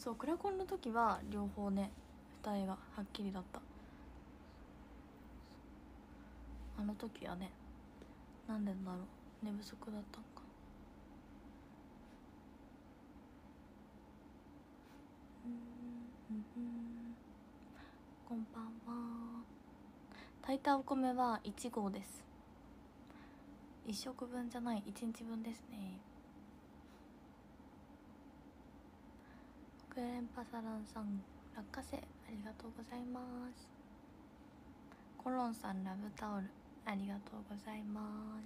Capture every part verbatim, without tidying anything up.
そうクラコンの時は両方ね二重がはっきりだった。あの時はね、なんでだろう、寝不足だったのか。こんばんは。炊いたお米はいち合です。いっ食分じゃない、いちにちぶんですね。クレンパサランさん落花生ありがとうございます。コロンさんラブタオルありがとうございます。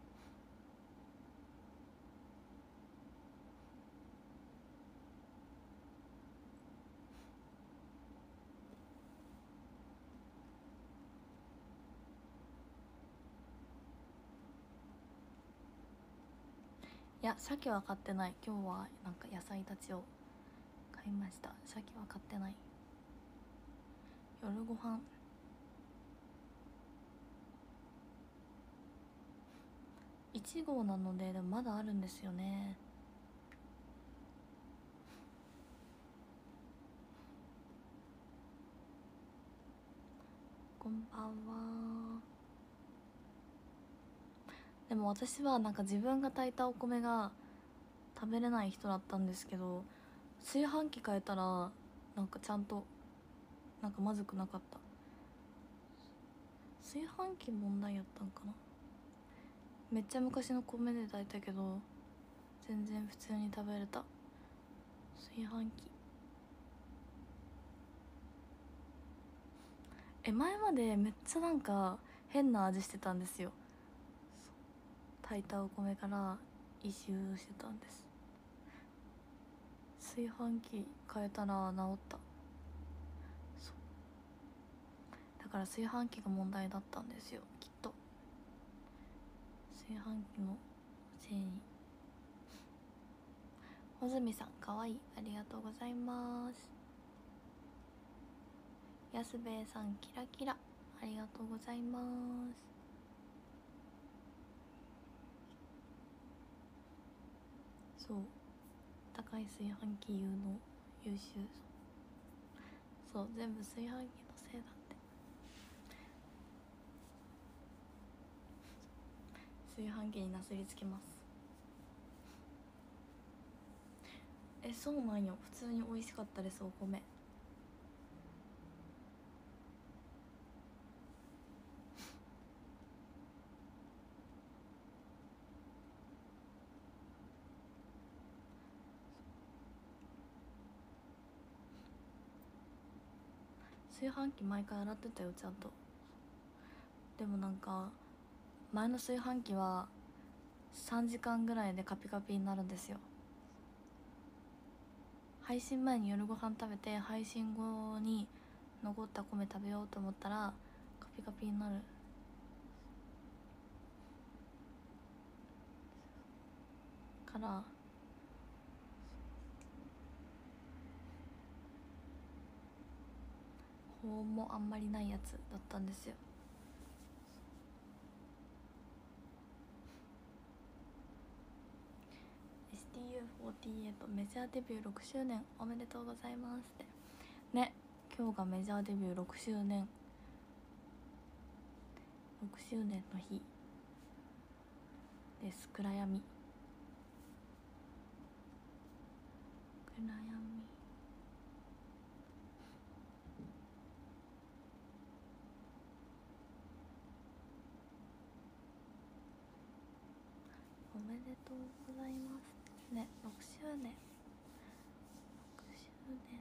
いや鮭は買ってない。今日はなんか野菜たちを買いました。鮭は買ってない。夜ご飯いち合なので、でもまだあるんですよね。こんばんは。でも私はなんか自分が炊いたお米が食べれない人だったんですけど、炊飯器変えたらなんかちゃんとなんかまずくなかった。炊飯器問題やったんかな。めっちゃ昔の米で炊いたけど全然普通に食べれた。炊飯器え前までめっちゃなんか変な味してたんですよ。炊いたお米から異臭してたんです。炊飯器変えたら治った。そうだから炊飯器が問題だったんですよきっと。炊飯器のせいに。穂積さんかわいいありがとうございます。安兵衛さんキラキラありがとうございます。そう高い炊飯器有能優秀。そう全部炊飯器のせいだって。炊飯器になすりつけます。えそうなんよ、普通に美味しかったですお米。炊飯器毎回洗ってたよちゃんと。でもなんか前の炊飯器はさんじかんぐらいでカピカピになるんですよ。配信前に夜ご飯食べて配信後に残った米食べようと思ったらカピカピになるから保温もあんまりないやつだったんですよ。エスティーユーフォーティーエイト メジャーデビューろくしゅうねんおめでとうございますってね。今日がメジャーデビューろくしゅうねんろくしゅうねんの日です。暗闇暗闇おめでとうございますね。ろくしゅうねんろくしゅうねん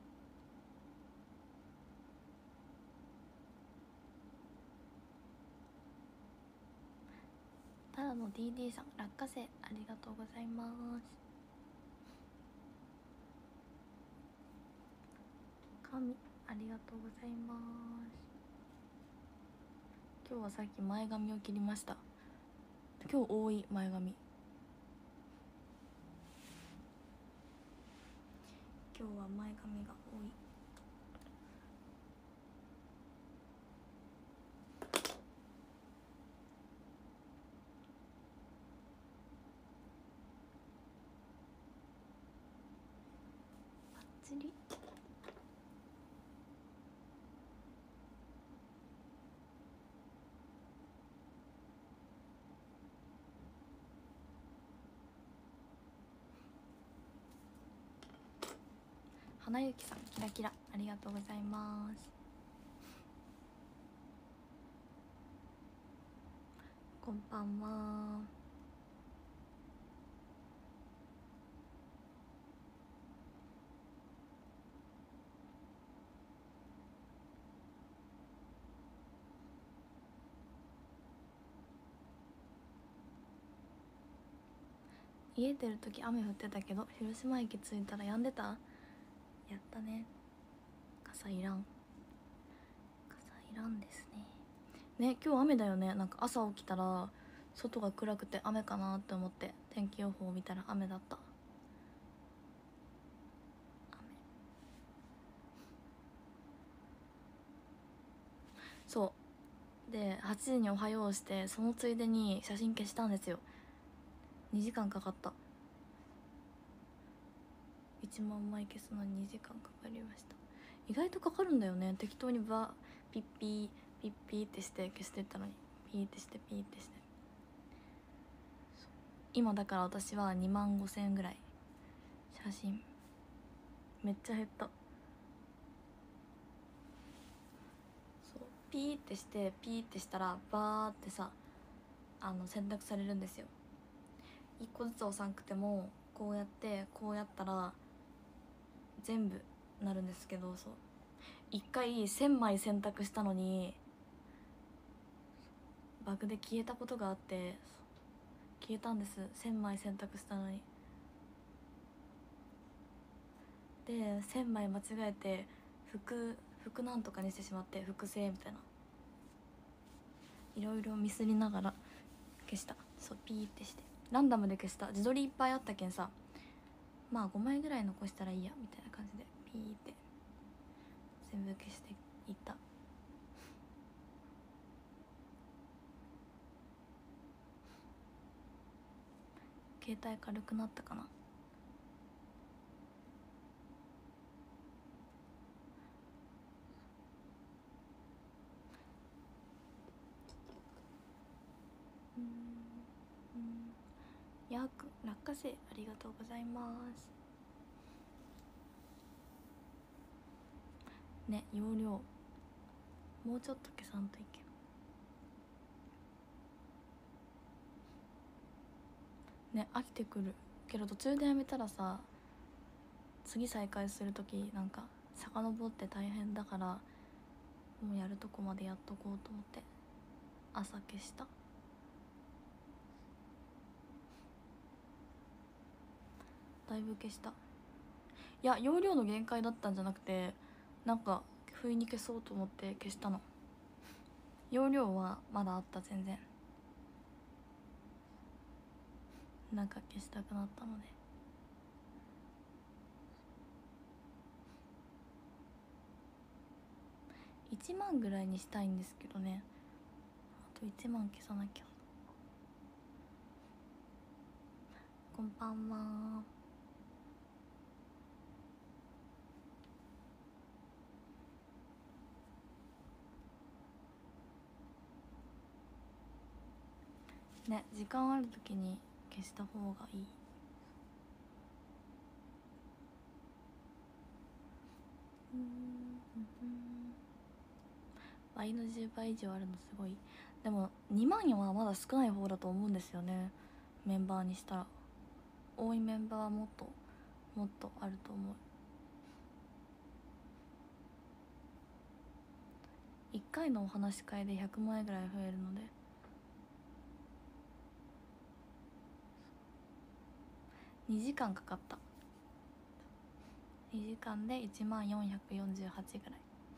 ただの ディーディー さん落花生ありがとうございます。神ありがとうございます。今日はさっき前髪を切りました。今日多い前髪。今日は前髪が多い。パり。花ゆきさんキラキラありがとうございます。こんばんは。家出るとき雨降ってたけど広島駅着いたら止んでた。やったね。傘いらん、傘いらんですね。ね、今日雨だよね。なんか朝起きたら外が暗くて雨かなって思って天気予報を見たら雨だった。そうではちじにおはようして、そのついでに写真消したんですよ。にじかんかかった。いちまんまい消すのににじかんかかりました。意外とかかるんだよね。適当にバピッピーピッピーってして消してったのに、ピーってしてピーってして。今だから私はにまんごせんえんぐらい写真。めっちゃ減った。そうピーってしてピーってしたらバーってさ、あの選択されるんですよ。いっこずつ押さんくてもこうやってこうやったら全部なるんですけど、そういっかいせんまい選択したのにバグで消えたことがあって、消えたんです。せんまい選択したのに。でせんまい間違えて服服なんとかにしてしまって複製みたいな、いろいろミスりながら消した。そうピーってしてランダムで消した。自撮りいっぱいあったけんさ、まあごまいぐらい残したらいいやみたいな感じでピーって全部消していった。携帯軽くなったかな。うんうん。やーくん落花生ありがとうございますね。容量もうちょっと消さんといけんね。飽きてくるけど途中でやめたらさ、次再開するときなんか遡って大変だから、もうやるとこまでやっとこうと思って朝消した。だいぶ消した。いや容量の限界だったんじゃなくて、なんか不意に消そうと思って消したの。容量はまだあった。全然なんか消したくなったので。いちまんぐらいにしたいんですけどね。あといちまん消さなきゃ。こんばんは。ね、時間ある時に消した方がいい。うんうんうん、倍のじゅうばい以上あるのすごい。でもにまんはまだ少ない方だと思うんですよね。メンバーにしたら多いメンバーはもっともっとあると思う。いっかいのお話し会でひゃくまいぐらい増えるので、にじかんかかった。にじかんでいちまんよんひゃくよんじゅうはちぐらい。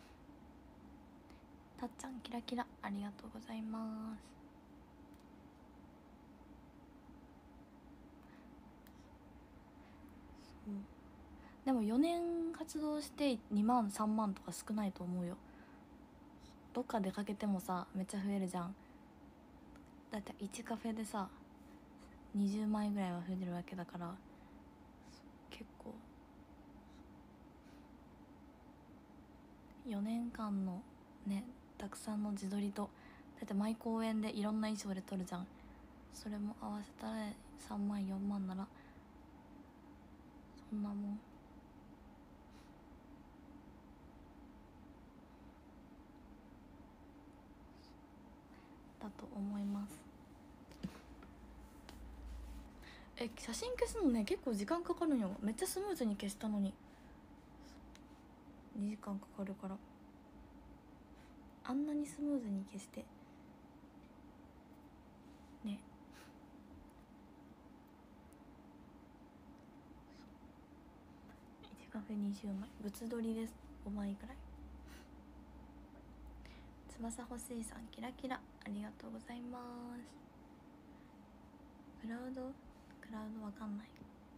たっちゃんキラキラありがとうございます。そうでもよねん活動してにまんさんまんとか少ないと思うよ。どっか出かけてもさめっちゃ増えるじゃん。だっていちカフェでさにじゅうまいぐらいは増えてるわけだから、結構よねんかんのねたくさんの自撮りと、だって毎公演でいろんな衣装で撮るじゃん。それも合わせたらさんまんよんまんならそんなもんだと思います。え写真消すのね結構時間かかるんよ。めっちゃスムーズに消したのににじかんかかるから、あんなにスムーズに消してね。いちカフェにじゅうまい、物撮りですごまいくらい。翼欲しいさんキラキラありがとうございます。クラウドクラウドわかんない。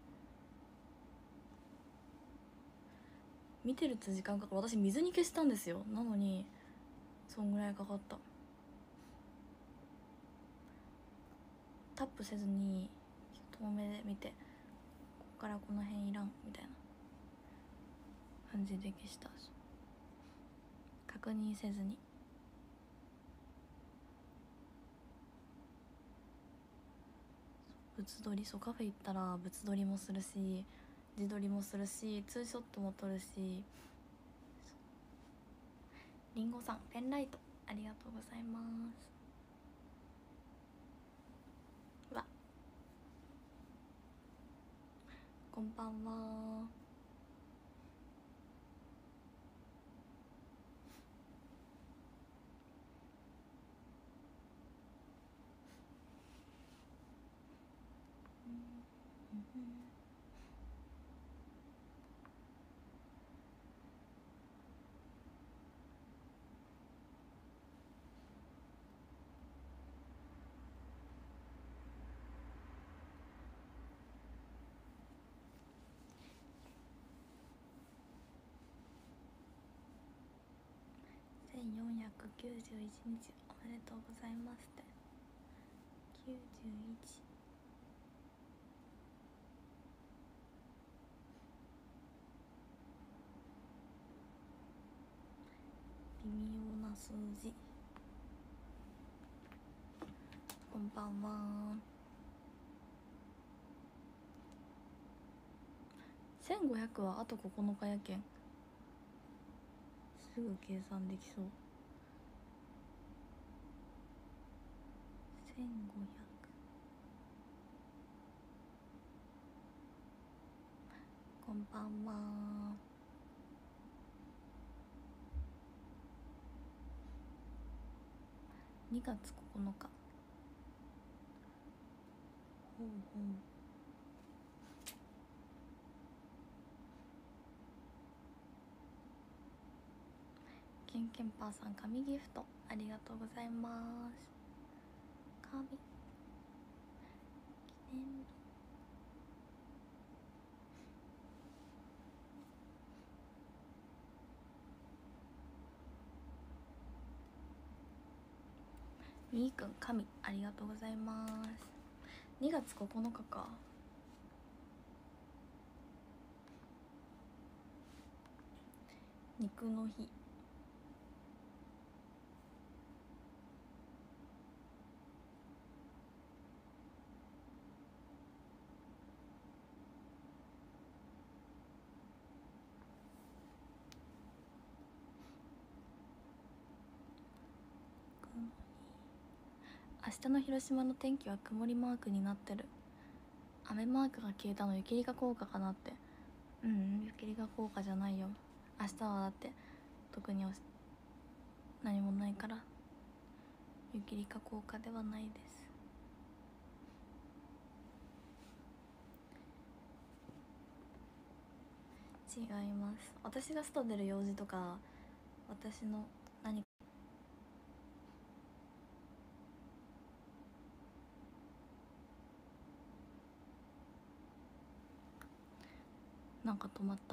見てると時間かかる。私水に消したんですよ。なのにそんぐらいかかった。タップせずに遠目で見て、ここからこの辺いらんみたいな感じで消した。確認せずに。物撮り、そうカフェ行ったら物撮りもするし自撮りもするしツーショットも撮るし。りんごさんペンライトありがとうございます。わこんばんは。せんよんひゃくきゅうじゅういちにちおめでとうございますって。きゅうじゅういち微妙な数字。こんばんは。せんごひゃくはあとここのかやけんすぐ計算できそう。せんごひゃくこんばんは。にがつここのか。ほうほう。ケンケンパーさん紙ギフトありがとうございます。紙記念日みーくん紙ありがとうございます。にがつここのかか。肉の日。明日の広島の天気は曇りマークになってる。雨マークが消えたの雪理科効果かなって。うん、雪理科効果じゃないよ。明日はだって特におし何もないから雪理科効果ではないです。違います。私が外出る用事とか私の何かなんか止まった。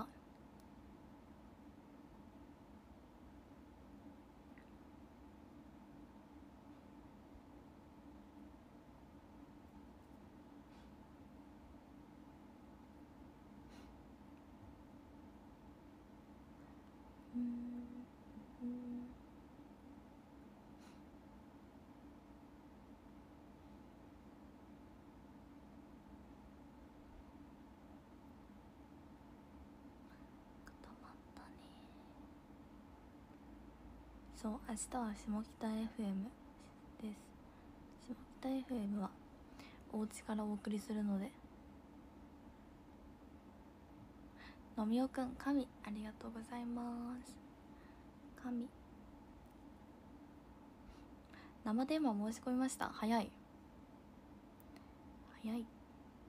うんそう、明日は下北 エフエム です。下北 エフエム はお家からお送りするので。のみおくん、神ありがとうございます。神生電話申し込みました。早い早い。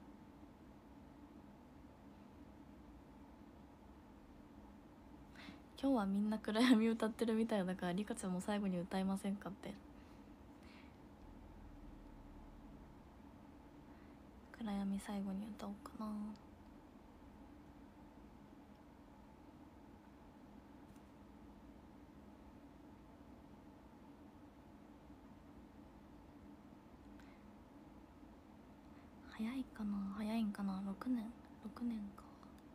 今日はみんな暗闇歌ってるみたいだから、リカちゃんも最後に歌いませんかって。暗闇最後に歌おうかな。早いかな、早いんかな。ろくねんろくねんか。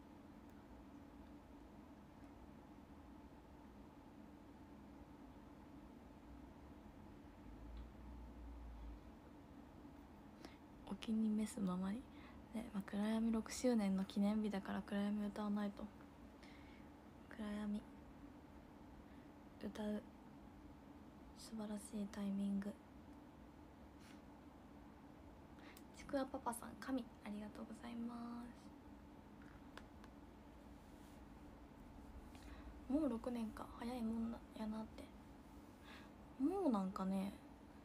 お気に召すままにね、まあ、暗闇ろくしゅうねんの記念日だから暗闇歌わないと。暗闇歌う素晴らしいタイミング。ちくわパパさん、神ありがとうございます。もうろくねんか、早いもんやなって。もうなんかね、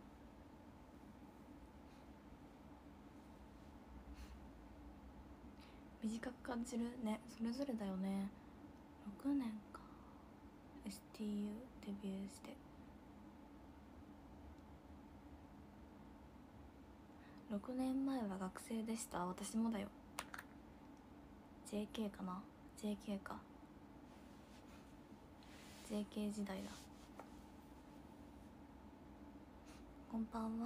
短く感じるね。それぞれだよね。ろくねんか。 エスティーユー デビューしてろくねんまえは学生でした。私もだよ。 ジェーケー かな。 ジェーケー か。 ジェーケー 時代だ。こんばんは。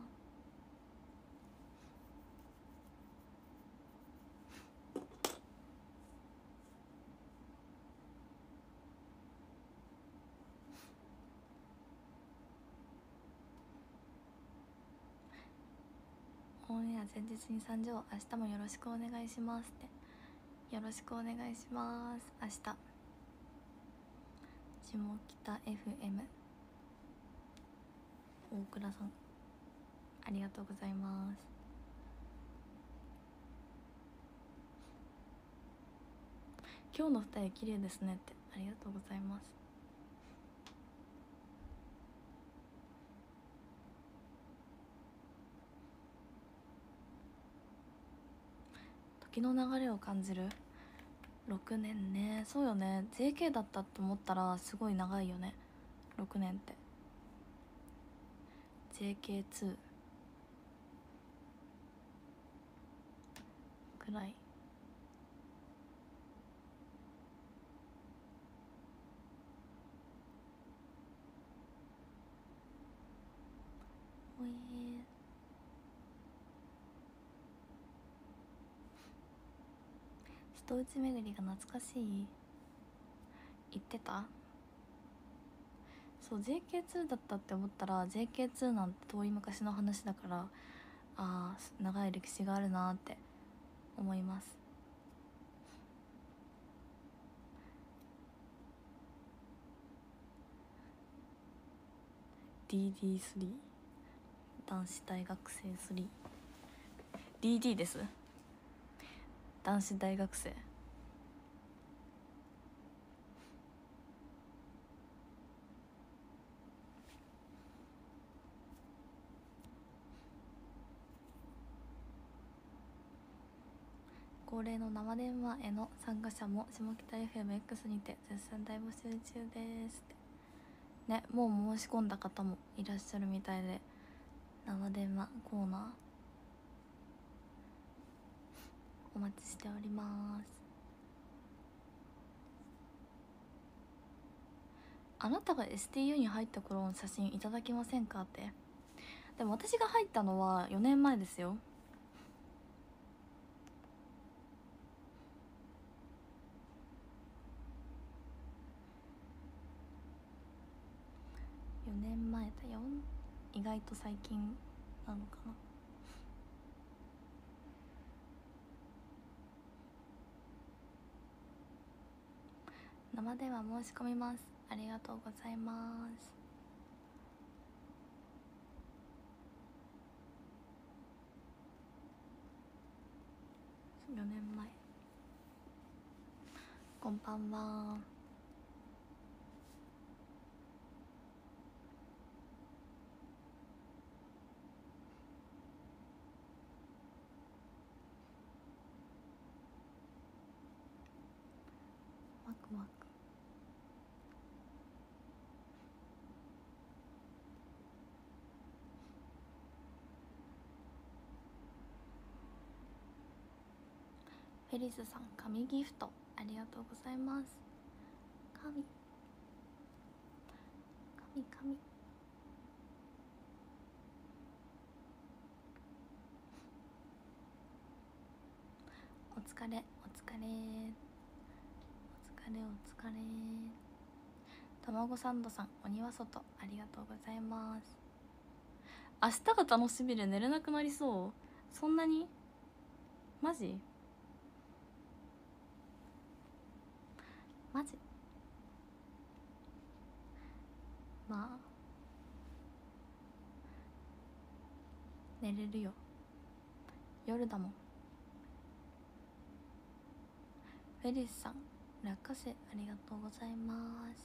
オンエア前日に参上、明日もよろしくお願いしますって。よろしくお願いします。明日下北 エフエム 大倉さんありがとうございます。今日の二重綺麗ですねって。ありがとうございます。時の流れを感じる。ろくねんね。そうよね。 ジェーケー だったと思ったらすごい長いよね、ろくねんって。 ジェーケーツー くらい。おいー、ストウチ巡りが懐かしい。言ってた。そう ジェーケーツー だったって思ったら ジェーケーツー なんて遠い昔の話だから、ああ長い歴史があるなって思います。ディーディースリー 男子大学生スリー ディーディー です。男子大学生。恒例の生電話への参加者も下北 エフエムエックス にて絶賛大募集中ですってね。もう申し込んだ方もいらっしゃるみたいで、生電話コーナーお待ちしております。あなたが エスティーユー に入った頃の写真いただけませんかって。でも私が入ったのはよねんまえですよ。よねんまえだよ。意外と最近なのかな。生電話申し込みます。ありがとうございます。 こんばんは。ワクワク。フェリスさん、紙ギフトありがとうございます。紙紙紙お疲れお疲れお疲れお疲れ。たまごサンドさん、お庭外ありがとうございます。明日が楽しみで寝れなくなりそう。そんなにマジマジまあ寝れるよ、夜だもん。フェリスさん、落花生ありがとうございます。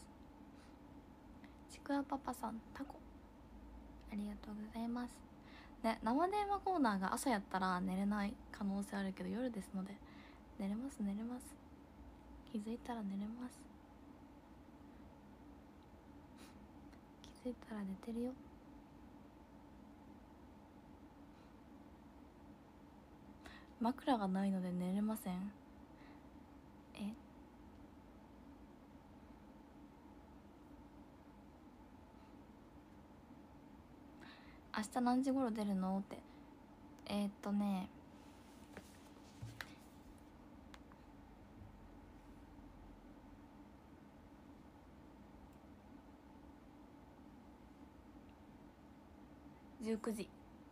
ちくわパパさん、タコありがとうございますね。生電話コーナーが朝やったら寝れない可能性あるけど、夜ですので寝れます寝れます。気づいたら寝れます。気づいたら寝てるよ。枕がないので寝れません。え明日何時頃出るのって。えー、っとねじゅうくじ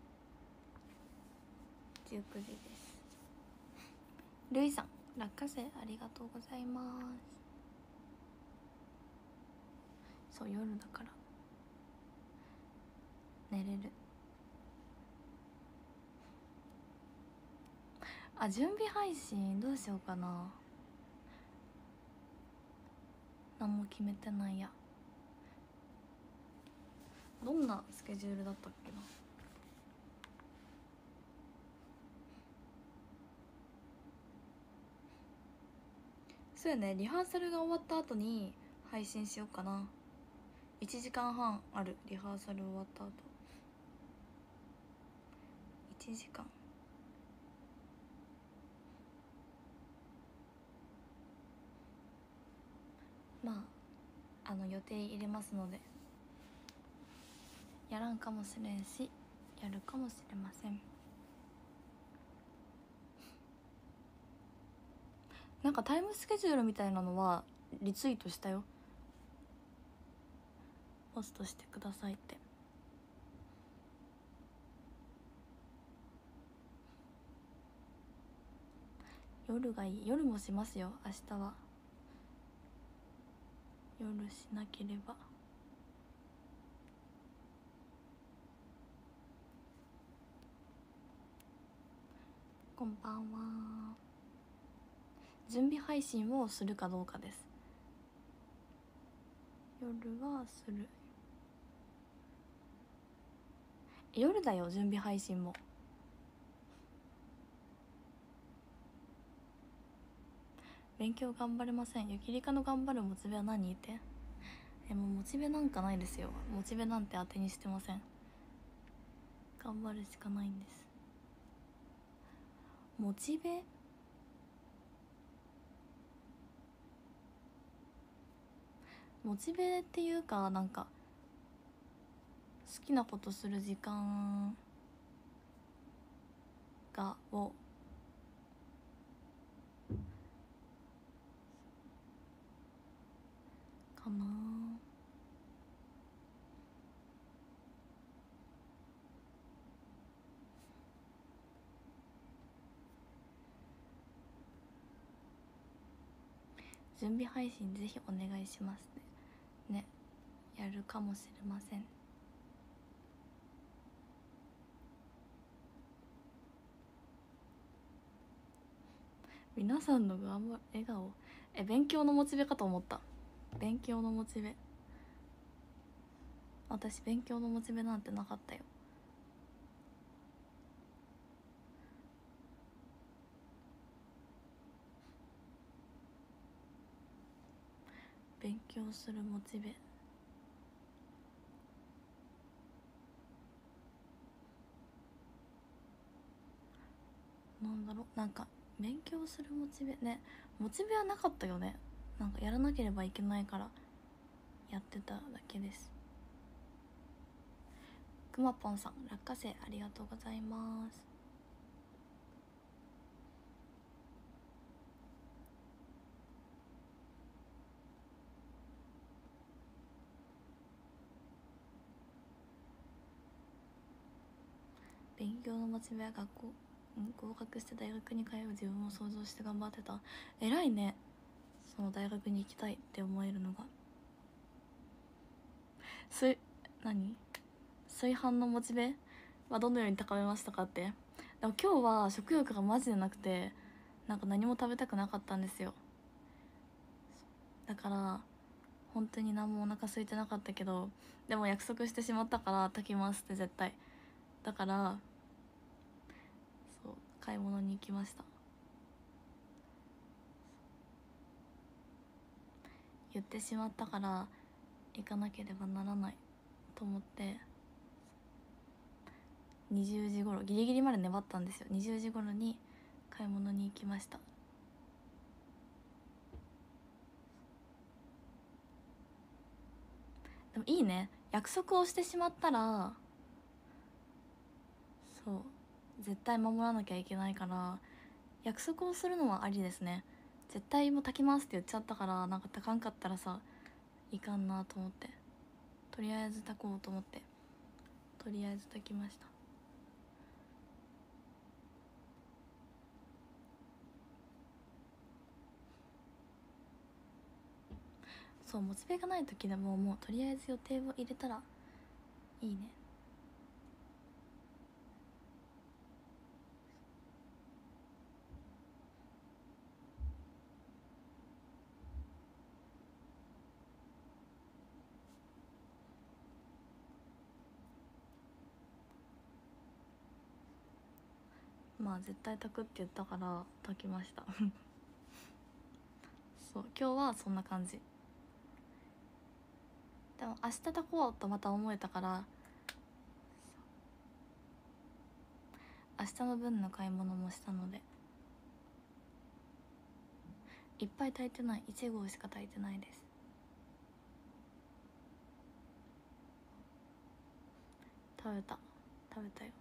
じゅうくじです。ルイさん、落花生ありがとうございます。そう、夜だから寝れる。あ、準備配信どうしようかな。何も決めてないや。どんなスケジュールだったっけな。そうやね、リハーサルが終わった後に配信しようかな。いちじかんはんある。リハーサル終わった後いちじかん。まああの予定入れますので、やらんかもしれんしやるかもしれません。なんかタイムスケジュールみたいなのはリツイートしたよ。ポストしてくださいって。夜がいい。夜もしますよ明日は。夜しなければ。こんばんは。準備配信をするかどうかです。夜はする。夜だよ、準備配信も。勉強頑張れません。ゆきりかの頑張るモチベは何って。え、もうモチベなんかないですよ。モチベなんて当てにしてません。頑張るしかないんです。モチベモチベっていうか、なんか好きなことする時間がをかな。準備配信ぜひお願いしますね。ね、やるかもしれません。皆さんの頑張笑顔え、勉強のモチベかと思った。勉強のモチベ。私勉強のモチベなんてなかったよ。勉強するモチベ。なんだろう、なんか勉強するモチベね、モチベはなかったよね。なんかやらなければいけないからやってただけです。くまぽんさん、落花生ありがとうございます。勉強のモチベは学校、ん合格して大学に通う自分を想像して頑張ってた。偉いね、その大学に行きたいって思えるのが。す何炊飯のモチベはどのように高めましたかって。でも今日は食欲がマジでなくて、なんか何も食べたくなかったんですよ。だから本当に何もお腹空いてなかったけど、でも約束してしまったから炊きますって絶対。だからそう買い物に行きました。言ってしまったから行かなければならないと思ってにじゅうじ頃ギリギリまで粘ったんですよ。にじゅうじ頃に買い物に行きました。でもいいね、約束をしてしまったらそう絶対守らなきゃいけないから、約束をするのはありですね。絶対もう炊きますって言っちゃったから、なんか炊かんかったらさいかんなと思って、とりあえず炊こうと思ってとりあえず炊きました。そう、モチベがない時でももうとりあえず予定を入れたらいいね。まあ絶対炊くって言ったから炊きましたそう今日はそんな感じ。でも明日炊こうとまた思えたから、明日の分の買い物もしたので、いっぱい炊いてない、いち合しか炊いてないです。食べた食べたよ。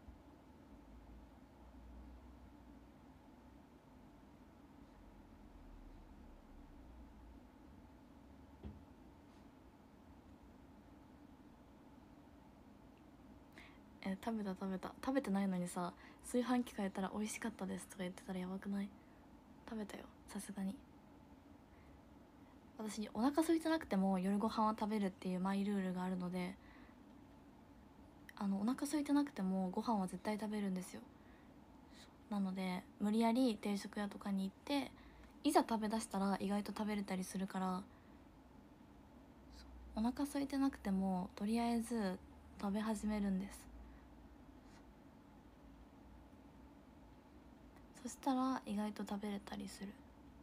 え食べた食べた食べてないのにさ、炊飯器変えたら美味しかったですとか言ってたらやばくない？食べたよ、さすがに。私お腹空いてなくても夜ご飯は食べるっていうマイルールがあるので、あのお腹空いてなくてもご飯は絶対食べるんですよ。なので無理やり定食屋とかに行っていざ食べだしたら意外と食べれたりするから、お腹空いてなくてもとりあえず食べ始めるんです。そしたら意外と食べれたりする。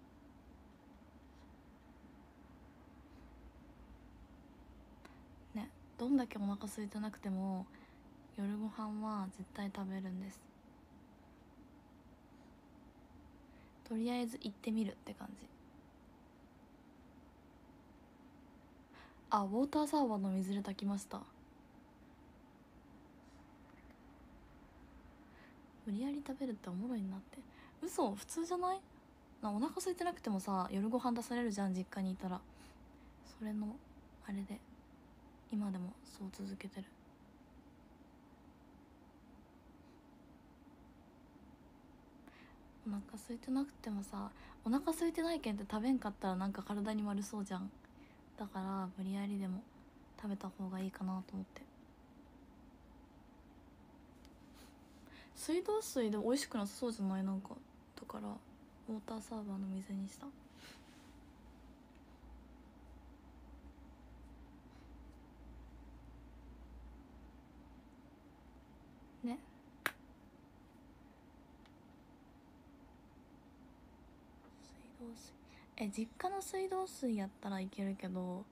ね、どんだけお腹空いてなくても夜ご飯は絶対食べるんです。とりあえず行ってみるって感じ。あ、ウォーターサーバーの水で炊きました。無理やり食べるっておもろいなって。嘘、普通じゃない？な、お腹空いてなくてもさ夜ご飯出されるじゃん、実家にいたら。それのあれで今でもそう続けてる。お腹空いてなくてもさ、お腹空いてないけんって食べんかったらなんか体に悪そうじゃん。だから無理やりでも食べた方がいいかなと思って。水道水で美味しくなさそうじゃない？なんかだからウォーターサーバーの水にした。 ね。水道水、え実家の水道水やったらいけるけど、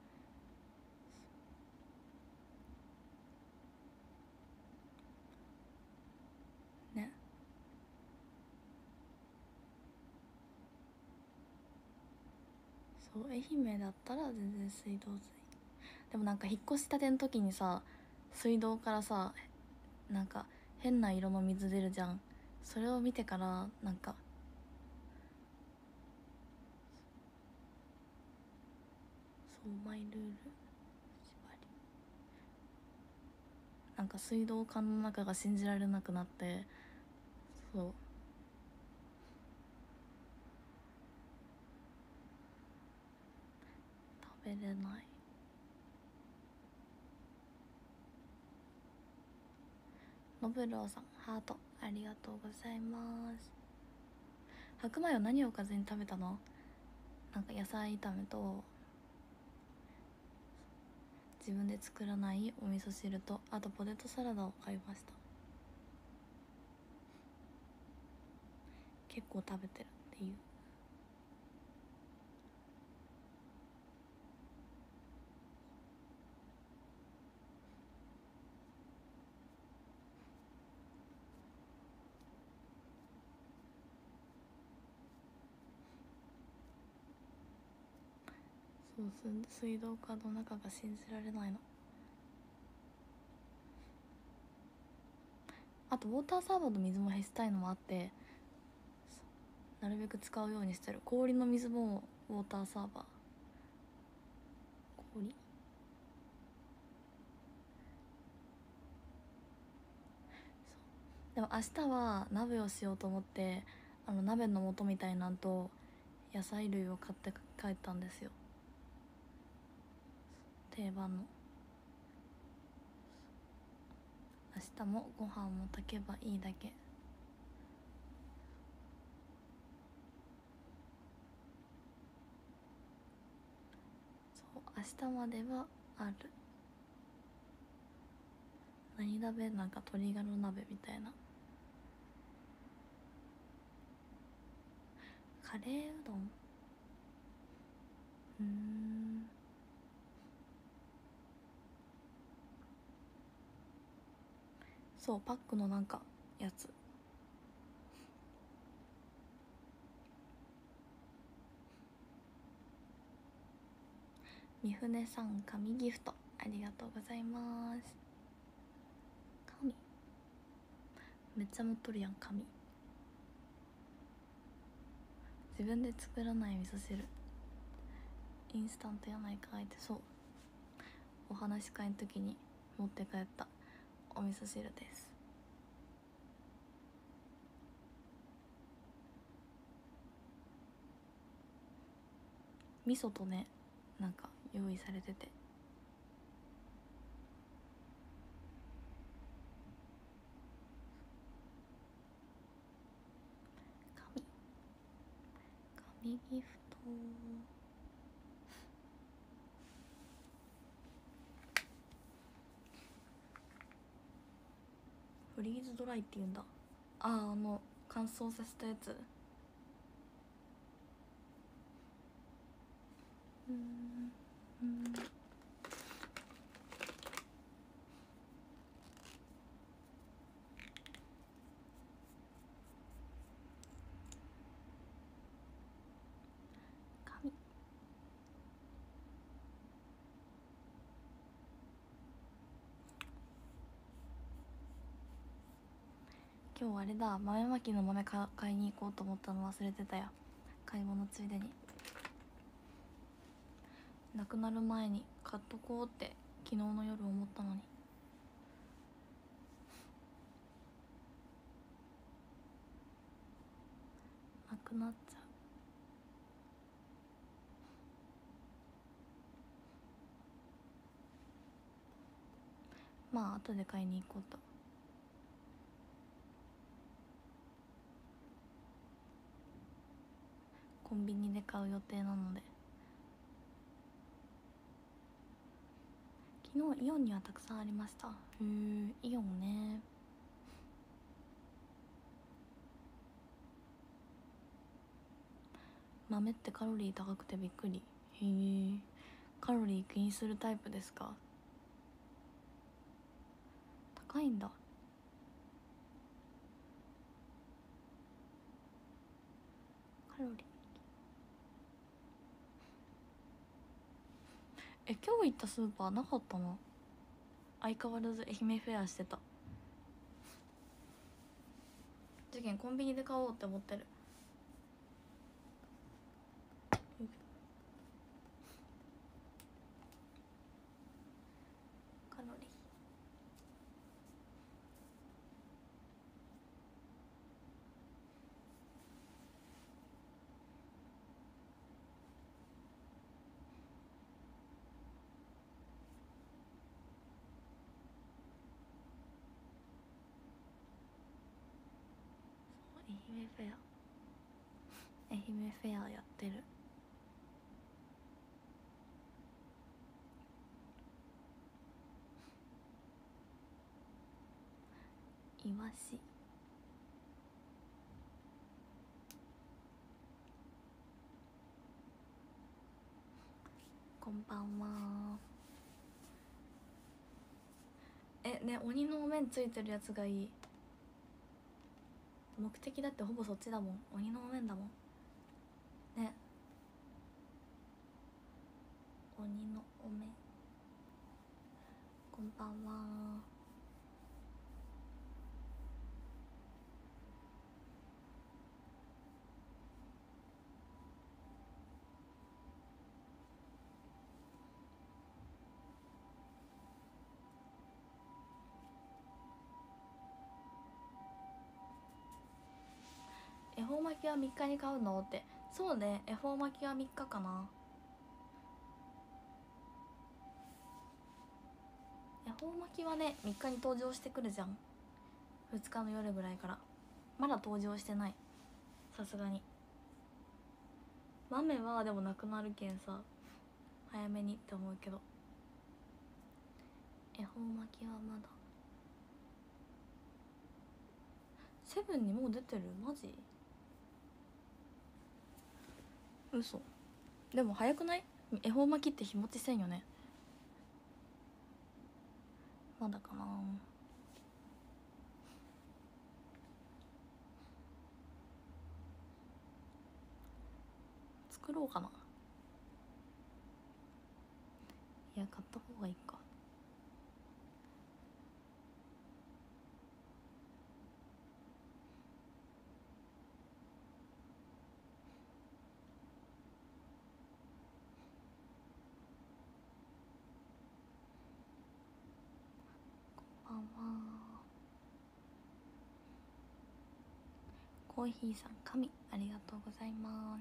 ね。そう、愛媛だったら全然水道水。でもなんか引っ越したての時にさ、水道からさ、なんか変な色の水出るじゃん。それを見てからなんか、そうマイルール縛り、なんか水道管の中が信じられなくなって、そう食べれない。のぶろうさんハートありがとうございます。白米は何をおかずに食べたの？なんか野菜炒めと自分で作らないお味噌汁と、あとポテトサラダを買いました。結構食べてるっていう。そう、水道管の中が信じられないの。あとウォーターサーバーの水も減したいのもあって、なるべく使うようにしてる。氷の水もウォーターサーバー、氷、そうでも明日は鍋をしようと思って、あの鍋の素みたいなんと野菜類を買って帰ったんですよ。定番の。明日もご飯も炊けばいいだけ。そう明日まではある。何鍋？なんか鶏ガラ鍋みたいな。カレーうどん、うーん、そうパックのなんかやつ。三船さん紙ギフトありがとうございます。紙めっちゃ持っとるやん。紙自分で作らない味噌汁、インスタントやないかいって。そうお話し会の時に持って帰ったお味噌汁です。味噌とねなんか用意されてて、紙紙ギフト。フリーズドライって言うんだ。ああ、あの乾燥させたやつ。うんうん紙、今日あれだ、豆まきの豆か買いに行こうと思ったの忘れてたよ。買い物ついでに。なくなる前に買っとこうって昨日の夜思ったのに。なくなっちゃう。まあ後で買いに行こうと。コンビニで買う予定なので。昨日イオンにはたくさんありました。へえ、イオンね。 豆ってカロリー高くてびっくり。へえ、カロリー気にするタイプですか？高いんだ。カロリー、え、今日行ったスーパーなかったな。相変わらず愛媛フェアしてた。事件コンビニで買おうって思ってる。カロリー、愛媛フェア、愛媛フェアやってる。イワシ、こんばんは。え、ね、鬼のお面ついてるやつがいい。目的だってほぼそっちだもん。鬼のお面だもんね。鬼のお面、こんばんは。恵方巻きはみっかに買うのって。そうね、恵方巻きはみっかかな。恵方巻きはねみっかに登場してくるじゃん。ふつかの夜ぐらいから。まだ登場してない、さすがに。豆はでもなくなるけんさ早めにって思うけど、恵方巻きはまだ。セブンにもう出てる？マジ？嘘。でも早くない？恵方巻きって日持ちせんよね。まだかな。作ろうかな。いや、買った方がいいか。こんばんは。コーヒーさん、神ありがとうございます。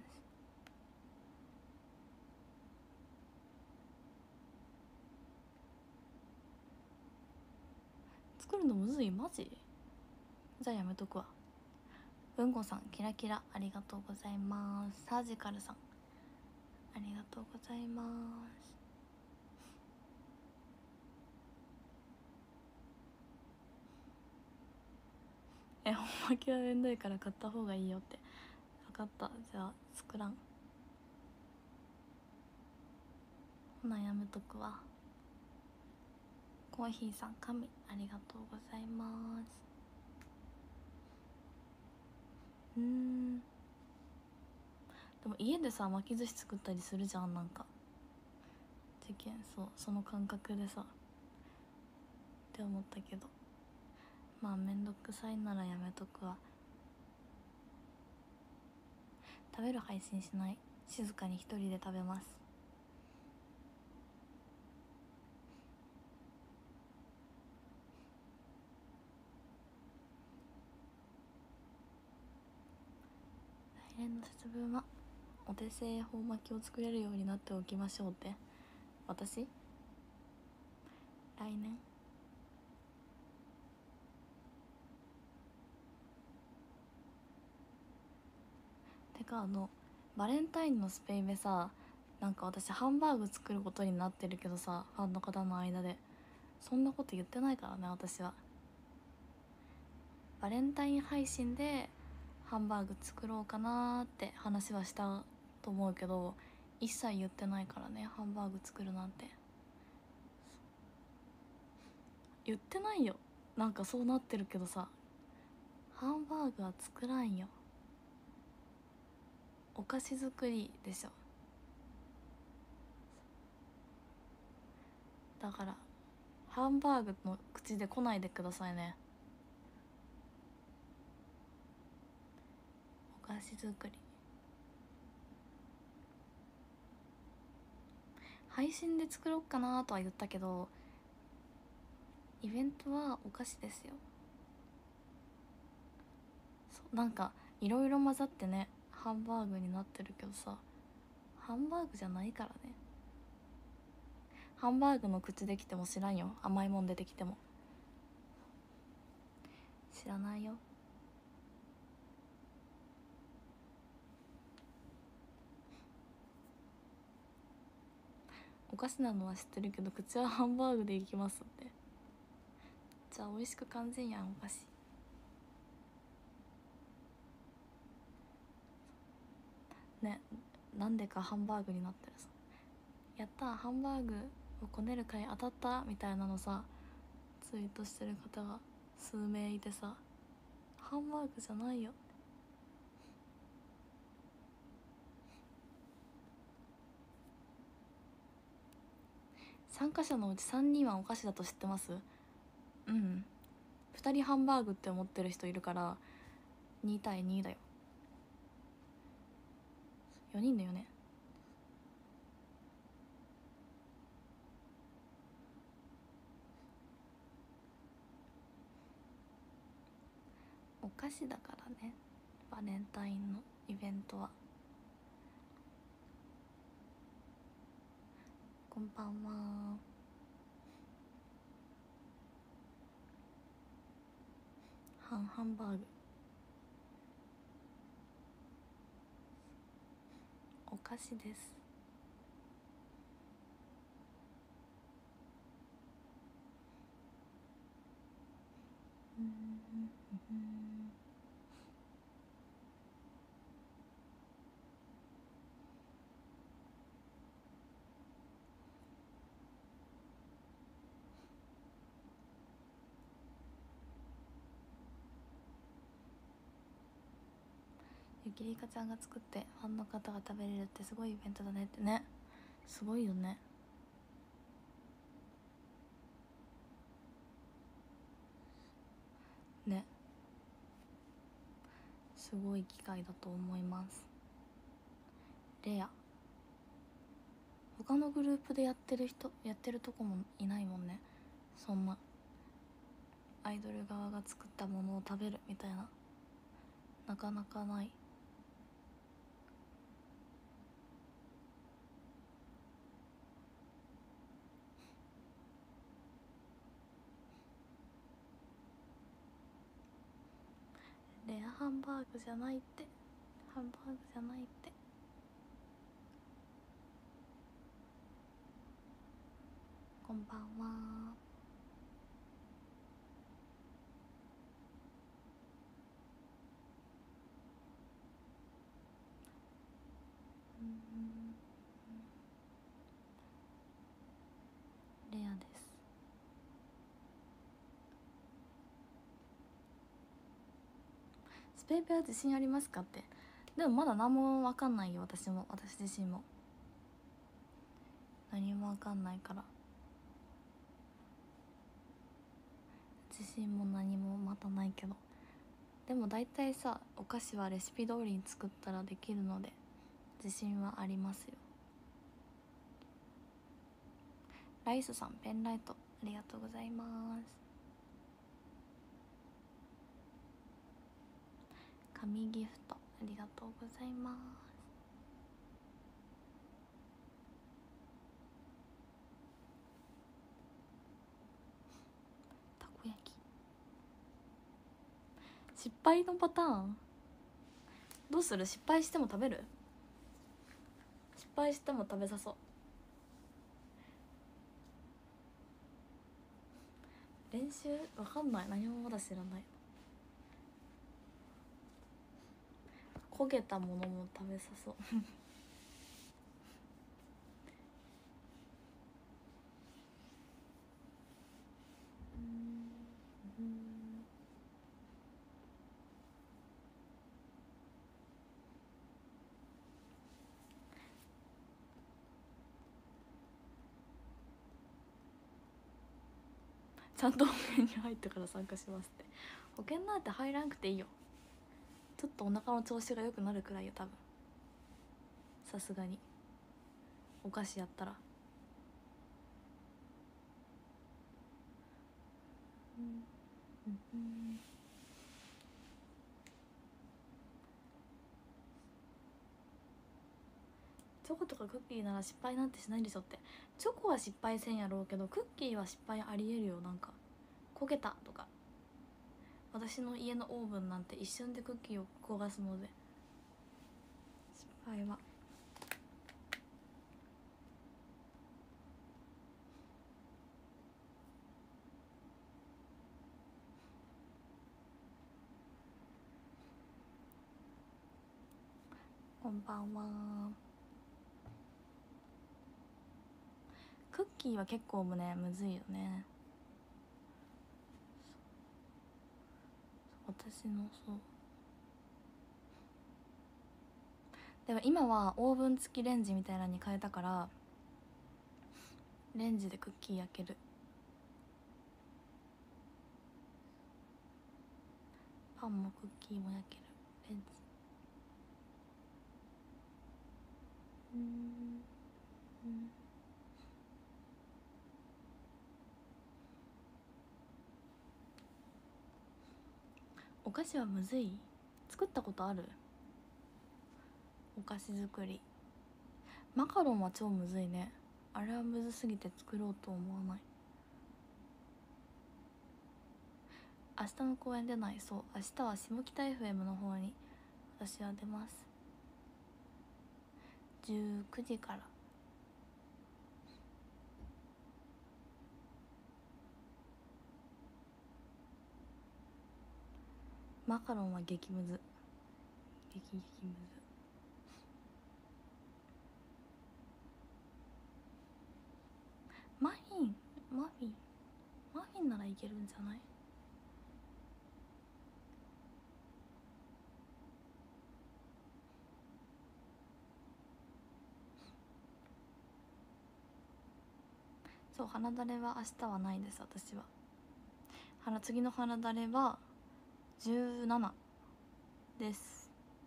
作るのむずい？マジ？じゃあやめとくわ。文吾さん、キラキラありがとうございます。サージカルさん、ありがとうございます。え、ほんまきはめんどいから買った方がいいよって。分かった、じゃあ作らん。ほなやめとくわ。コーヒーさん、神ありがとうございます。うーん、でも家でさ巻き寿司作ったりするじゃん。なんか事件、そう、その感覚でさって思ったけど、まあめんどくさいならやめとくわ。食べる配信しない。静かに一人で食べます。来年の節分はお手製恵方巻きを作れるようになっておきましょうって。私？来年？てかあのバレンタインのスペインでさ、なんか私ハンバーグ作ることになってるけどさ、ファンの方の間でそんなこと言ってないからね。私はバレンタイン配信でハンバーグ作ろうかなーって話はしたとと思うけど一切言ってないからね。ハンバーグ作るなんて言ってないよ。なんかそうなってるけどさ、ハンバーグは作らんよ。お菓子作りでしょ。だからハンバーグの口で来ないでくださいね。お菓子作り配信で作ろうかなとは言ったけど、イベントはお菓子ですよ。そうなんかいろいろ混ざってねハンバーグになってるけどさ、ハンバーグじゃないからね。ハンバーグの口できても知らんよ。甘いもん出てきても知らないよ。お菓子なのは知ってるけど口はハンバーグでいきますって。じゃあ美味しく感じんやんお菓子。ね、なんでかハンバーグになってるさ。やったーハンバーグをこねる回当たったみたいなのさツイートしてる方が数名いてさ、ハンバーグじゃないよ。参加者のうちさんにんはお菓子だと知ってます？うん、ふたりハンバーグって思ってる人いるからに対にだよ。よにんだよね。お菓子だからね、バレンタインのイベントは。こんばんは。ハンハンバーグお菓子です。うんうんうんゆきりかちゃんが作ってファンの方が食べれるってすごいイベントだねってね。すごいよね。ね、すごい機会だと思います。レア。他のグループでやってる人やってるとこもいないもんね。そんなアイドル側が作ったものを食べるみたいな、なかなかない。レアハンバーグじゃないって、ハンバーグじゃないって。こんばんは。うんレアです。スペーペア自信ありますかって。でもまだ何も分かんないよ。私も私自身も何も分かんないから、自信も何もまたないけど、でも大体さお菓子はレシピ通りに作ったらできるので自信はありますよ。ライスさんペンライトありがとうございます。紙ギフトありがとうございます。たこ焼き失敗のパターンどうする？失敗しても食べる？失敗しても食べさそう。練習わかんない。何もまだ知らない。焦げたものも食べさそうちゃんと保険に入ってから参加しますって。保険なんて入らなくていいよ。ちょっとお腹の調子が良くなるくらいよ多分、さすがにお菓子やったら。うんうんうん、チョコとかクッキーなら失敗なんてしないでしょって。チョコは失敗せんやろうけどクッキーは失敗ありえるよ。なんか焦げたとか。私の家のオーブンなんて一瞬でクッキーを焦がすので失敗は。こんばんは。クッキーは結構ねむずいよね。私のそうでも今はオーブン付きレンジみたいなのに変えたからレンジでクッキー焼ける。パンもクッキーも焼けるレンジ。うんうんお菓子はむずい。作ったことある？お菓子作り。マカロンは超むずいね。あれはむずすぎて作ろうと思わない。明日の公演出ない。そう、明日は下北 エフエム の方に私は出ます。じゅうくじから。マカロンは激ムズ。激激ムズ。マフィンマフィンマフィンならいけるんじゃない？そう、花だれは明日はないです。私は花次の花だれはじゅうななです。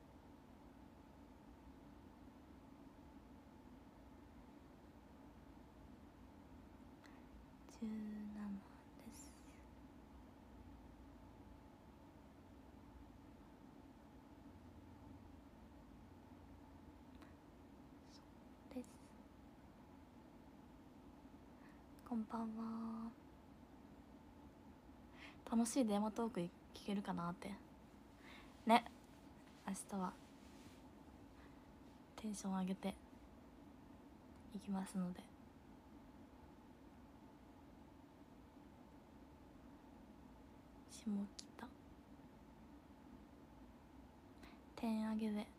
じゅうななです。そうです。こんばんは。楽しい電話トーク聞けるかなってね。明日はテンション上げていきますので。下北点上げで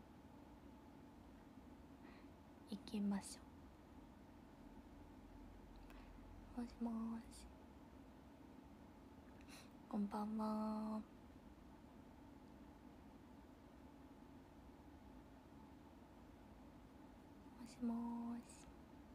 行きましょう。もしもーし、こんばんは。もしもーし。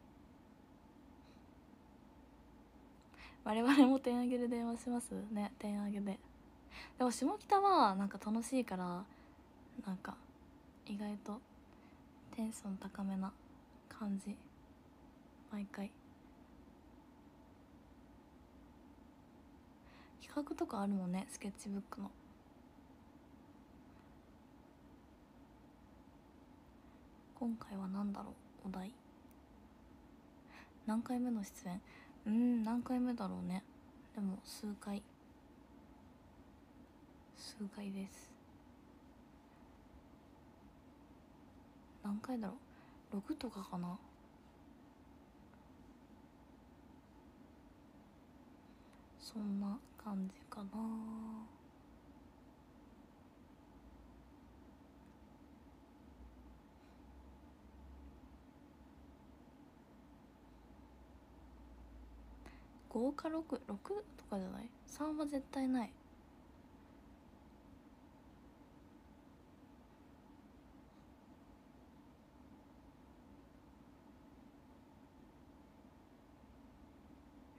我々も点上げで電話しますね。点上げで。でも下北はなんか楽しいからなんか意外とテンション高めな感じ。毎回企画とかあるもんね、スケッチブックの。今回は何だろう、お題。何回目の出演？うーん何回目だろうね。でも数回数回です。何回だろう、ろくとかかな。そんな感じかな。ごかろく、ろくとかじゃない？ さん は絶対ない。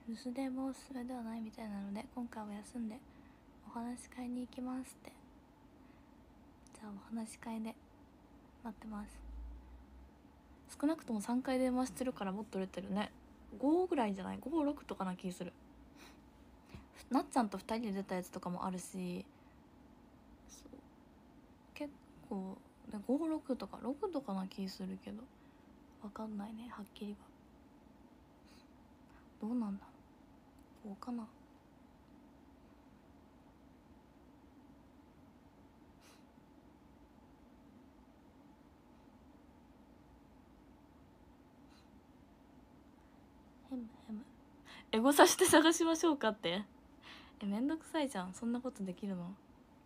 留守電もおすすめではないみたいなので今回は休んでお話し会に行きますって。じゃあお話し会で待ってます。少なくともさんかい電話してるからもっと売れてるね。ごぐらいじゃない？ ご、ろくとかな気する。なっちゃんとふたりで出たやつとかもあるし、そう結構でご、ろくとかろくとかな気するけどわかんないね、はっきりは。どうなんだろう、どうかな。ヘムヘムエゴさして探しましょうかって。え、めんどくさいじゃん、そんなことできるの。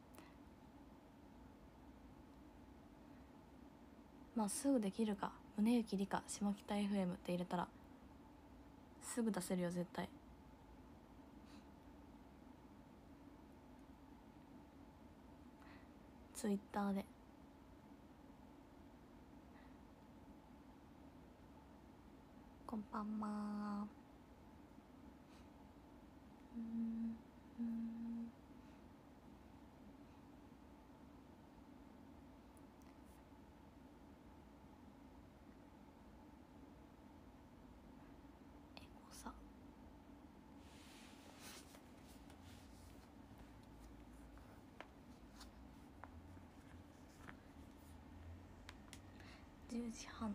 まあすぐできるか。宗行理科下北 エフエム って入れたらすぐ出せるよ絶対。ツイッターでこんばんは。うんうんエゴさじゅうじはん。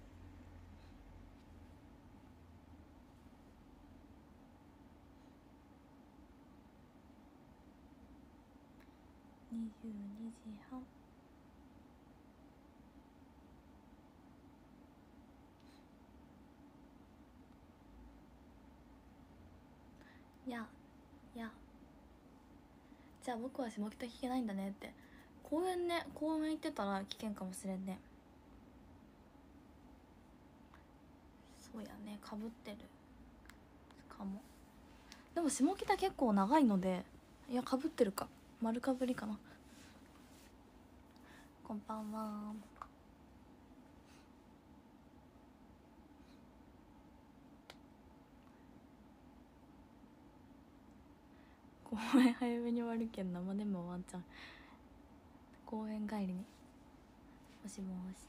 にじゅうにじはん。ややじゃあ僕は下北聞けないんだねって。公園ね、公園行ってたら危険かもしれんね。そうやね、かぶってるかも。でも下北結構長いので、いやかぶってるか、丸かぶりかな。こんばんは。公園早めに終わるけん生でもワンチャン。公園帰りに。もしもし。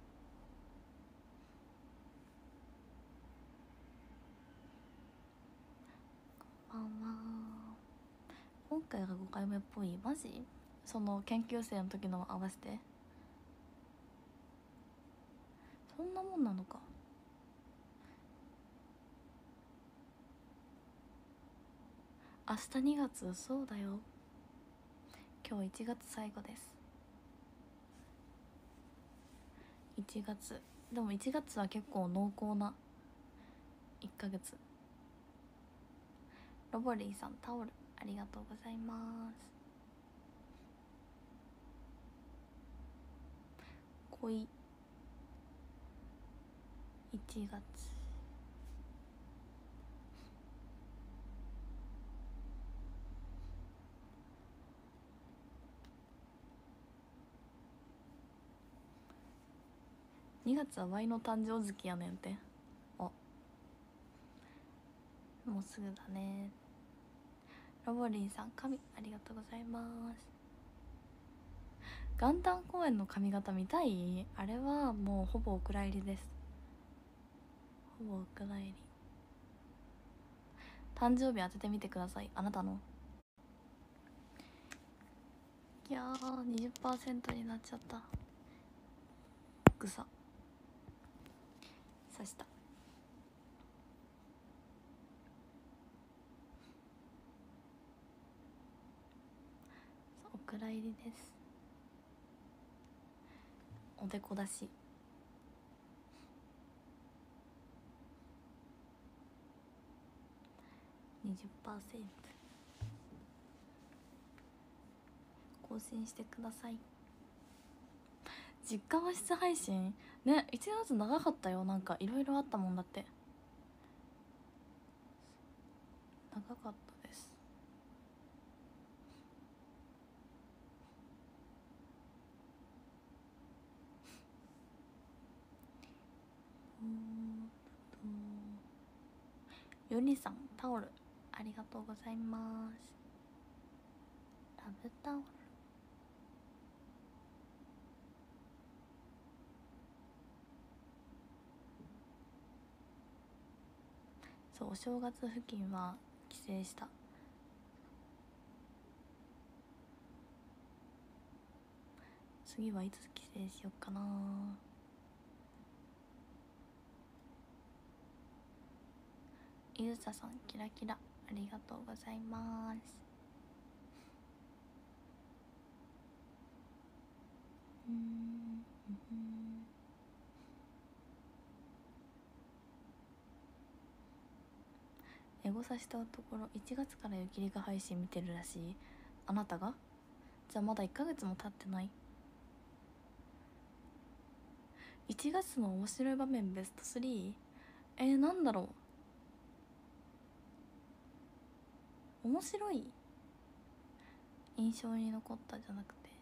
こんばんは。今回がごかいめっぽい。マジ？その研究生の時の合わせてそんなもんなのか。明日にがつ、そうだよ。今日いちがつ最後です。いちがつでもいちがつは結構濃厚ないっかげつ。ロボリーさんタオルありがとうございます。恋いちがつにがつはワイの誕生月やねんて。あ、もうすぐだね。ロボリンさん髪ありがとうございます。元旦公演の髪型見たい？あれはもうほぼお蔵入りです。ほぼお蔵入り。誕生日当ててみてください、あなたの。いやー にじゅっパーセント になっちゃった。ぐさ刺した。お蔵入りです。おでこだし。にじゅっパーセント 更新してください。実家和室配信ね、いちがつ長かったよ。なんかいろいろあったもんだって。長かったです。 ゆりさんタオルありがとうございます。ラブタオル、そう、お正月付近は帰省した。次はいつ帰省しよっかな。ゆうささんキラキラありがとうございます。うんうんエゴサしたところいちがつからゆきりか配信見てるらしい。あなたが？じゃあまだいっかげつも経ってない。いちがつの面白い場面ベストスリー？ えー、なんだろう。面白い印象に残ったじゃなくて、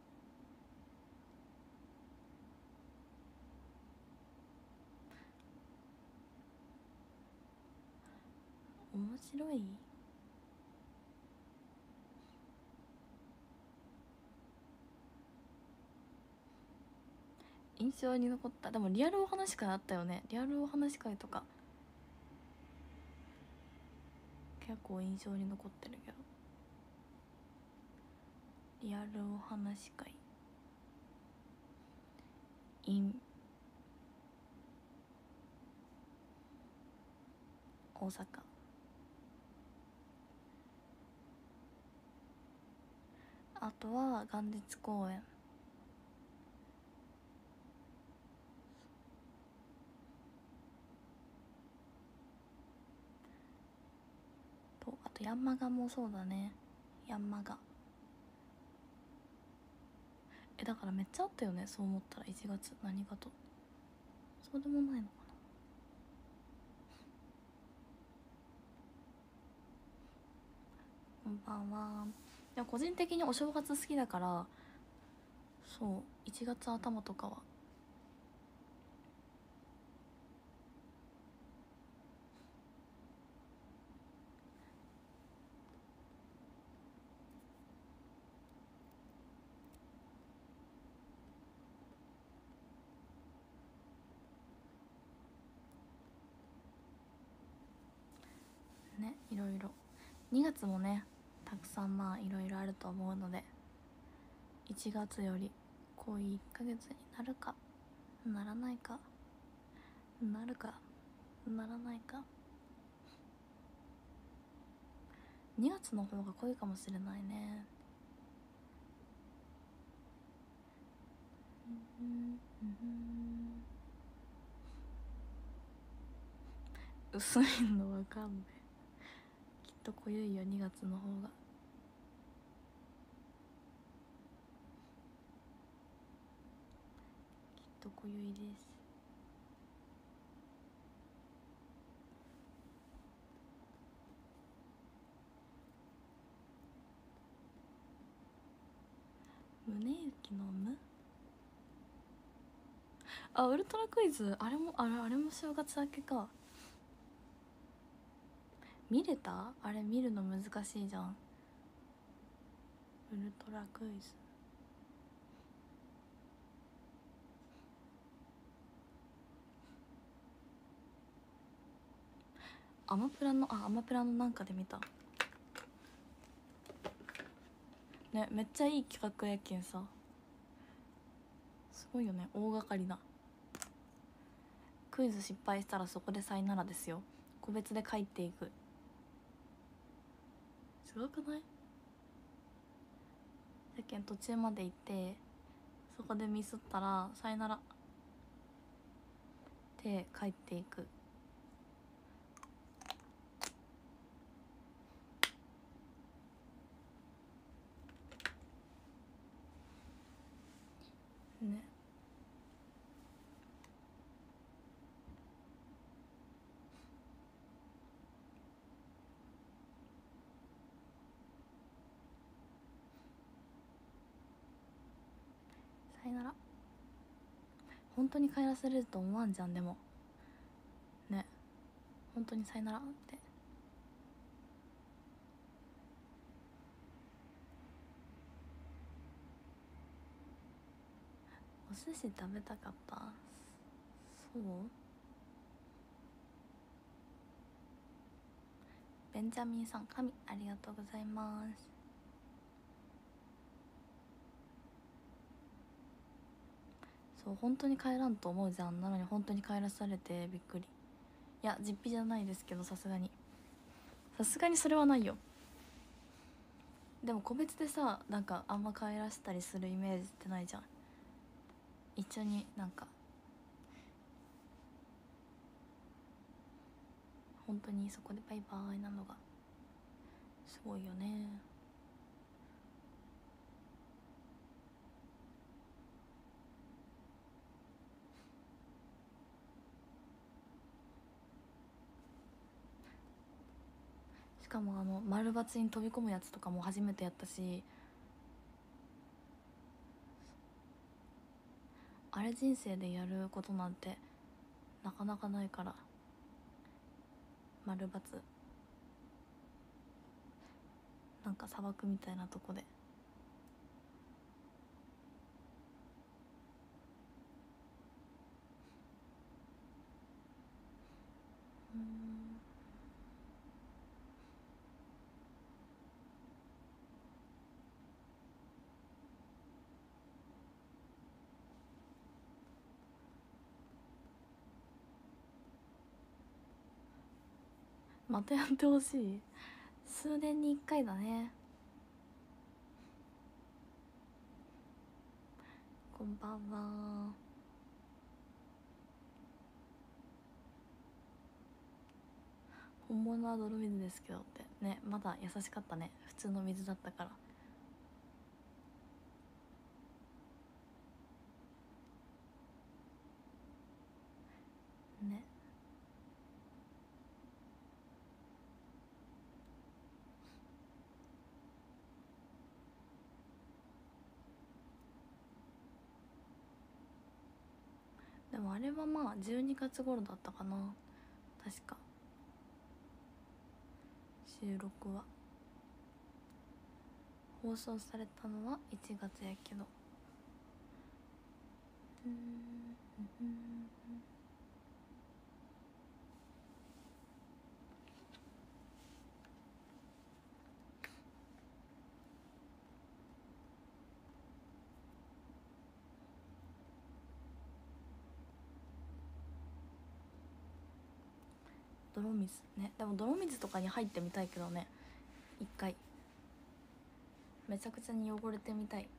面白い印象に残った。でもリアルお話会あったよね。リアルお話会とか結構印象に残ってるけど、リアルお話会 in 大阪。あとは元日公演と、あとヤンマガもそうだね。ヤンマガ、えだからめっちゃあったよね。そう思ったらいちがつ何かと。そうでもないのかな。こんばんは。いや個人的にお正月好きだから、そういちがつ頭とかはね、いろいろにがつもねたくさんまあいろいろあると思うので、いちがつより濃いいっかげつになるかならないか、なるかならないか。にがつの方が濃いかもしれないね。うんうん薄いのわかんない。きっと濃ゆいよにがつの方が。きっと濃ゆいです。宗行の無、あ、ウルトラクイズ、あれもあれあれも正月明けか。見れた？あれ見るの難しいじゃん、ウルトラクイズ。アマプラのあアマプラのなんかで見たね。めっちゃいい企画やけんさ、すごいよね。大掛かりな。クイズ失敗したらそこでさいならですよ。個別で書いていく。すごくない？やけん途中まで行ってそこでミスったらさいならって帰っていく。ね。さよなら。本当に帰らせれると思わんじゃん。でもね、 本当にさよならって。お寿司食べたかった。そうベンジャミンさん、神ありがとうございます。そう本当に帰らんと思うじゃん。なのに本当に帰らされてびっくり。いや実費じゃないですけど、さすがにさすがにそれはないよ。でも個別でさ、なんかあんま帰らせたりするイメージってないじゃん。一緒になんか本当にそこでバイバイなのがすごいよね。しかもあの丸抜に飛び込むやつとかも初めてやったし、あれ人生でやることなんてなかなかないから。丸抜なんか砂漠みたいなとこで。うん、またやってほしい。数年にいっかいだね。こんばんは。本物は泥水ですけどってね。まだ優しかったね。普通の水だったからね。でもあれはまあじゅうにがつ頃だったかな、確か。収録は放送されたのはいちがつやけど。うんうんうん泥水ね。でも泥水とかに入ってみたいけどね、一回。めちゃくちゃに汚れてみたい。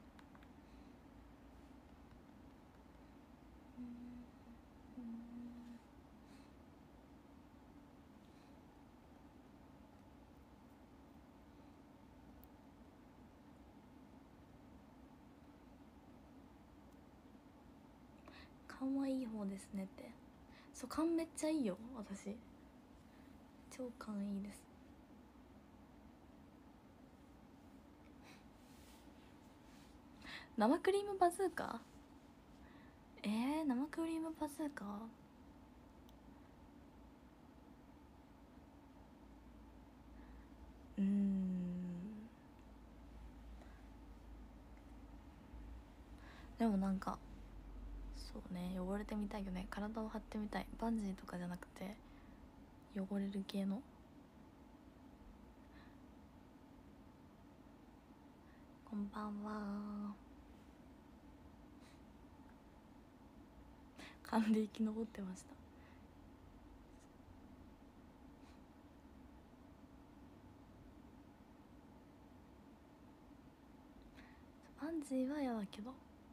勘はいい方ですねって。そう、勘めっちゃいいよ私。超勘いいです。生クリームバズーカ。えー、生クリームバズーカ。うーんでもなんかそうね、汚れてみたいよね。体を張ってみたい。バンジーとかじゃなくて汚れる系の。こんばんは。勘で生き残ってました。バンジーは嫌だけど。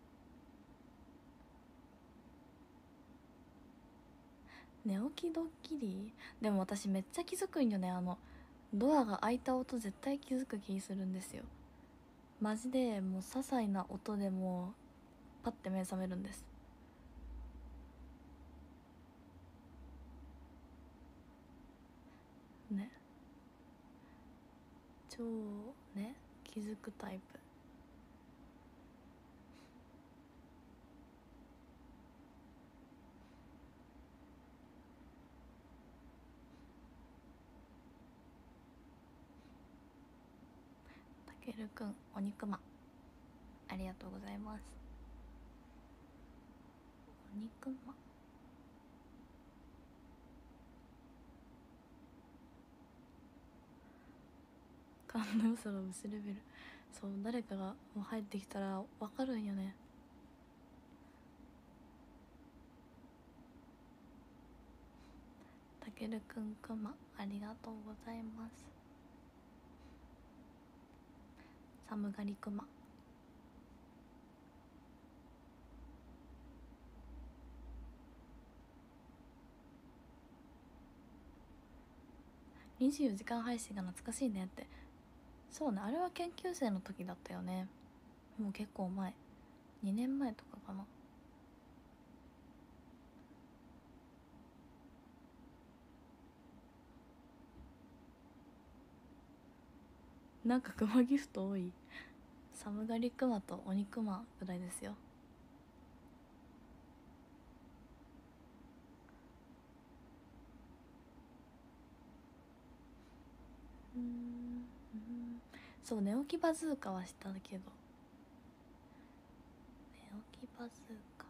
寝起きドッキリ。でも私めっちゃ気づくんよね。あのドアが開いた音絶対気づく気するんですよ。マジでもう些細な音でもパッて目覚めるんです。ね、超ね、気づくタイプ。 けるくんお肉まんありがとうございます。お肉まん勘の良さが薄レベル。そう、誰かがもう入ってきたら分かるんよね。たけるくんくまありがとうございます。寒がりくまにじゅうよじかん配信が懐かしいねって。そうね、あれは研究生の時だったよね。もう結構前、にねんまえとかかな。なんかクマギフト多い。寒がりクマと鬼クマぐらいですよ。うんうん、そう、寝起きバズーカはしたけど、寝起きバズーカ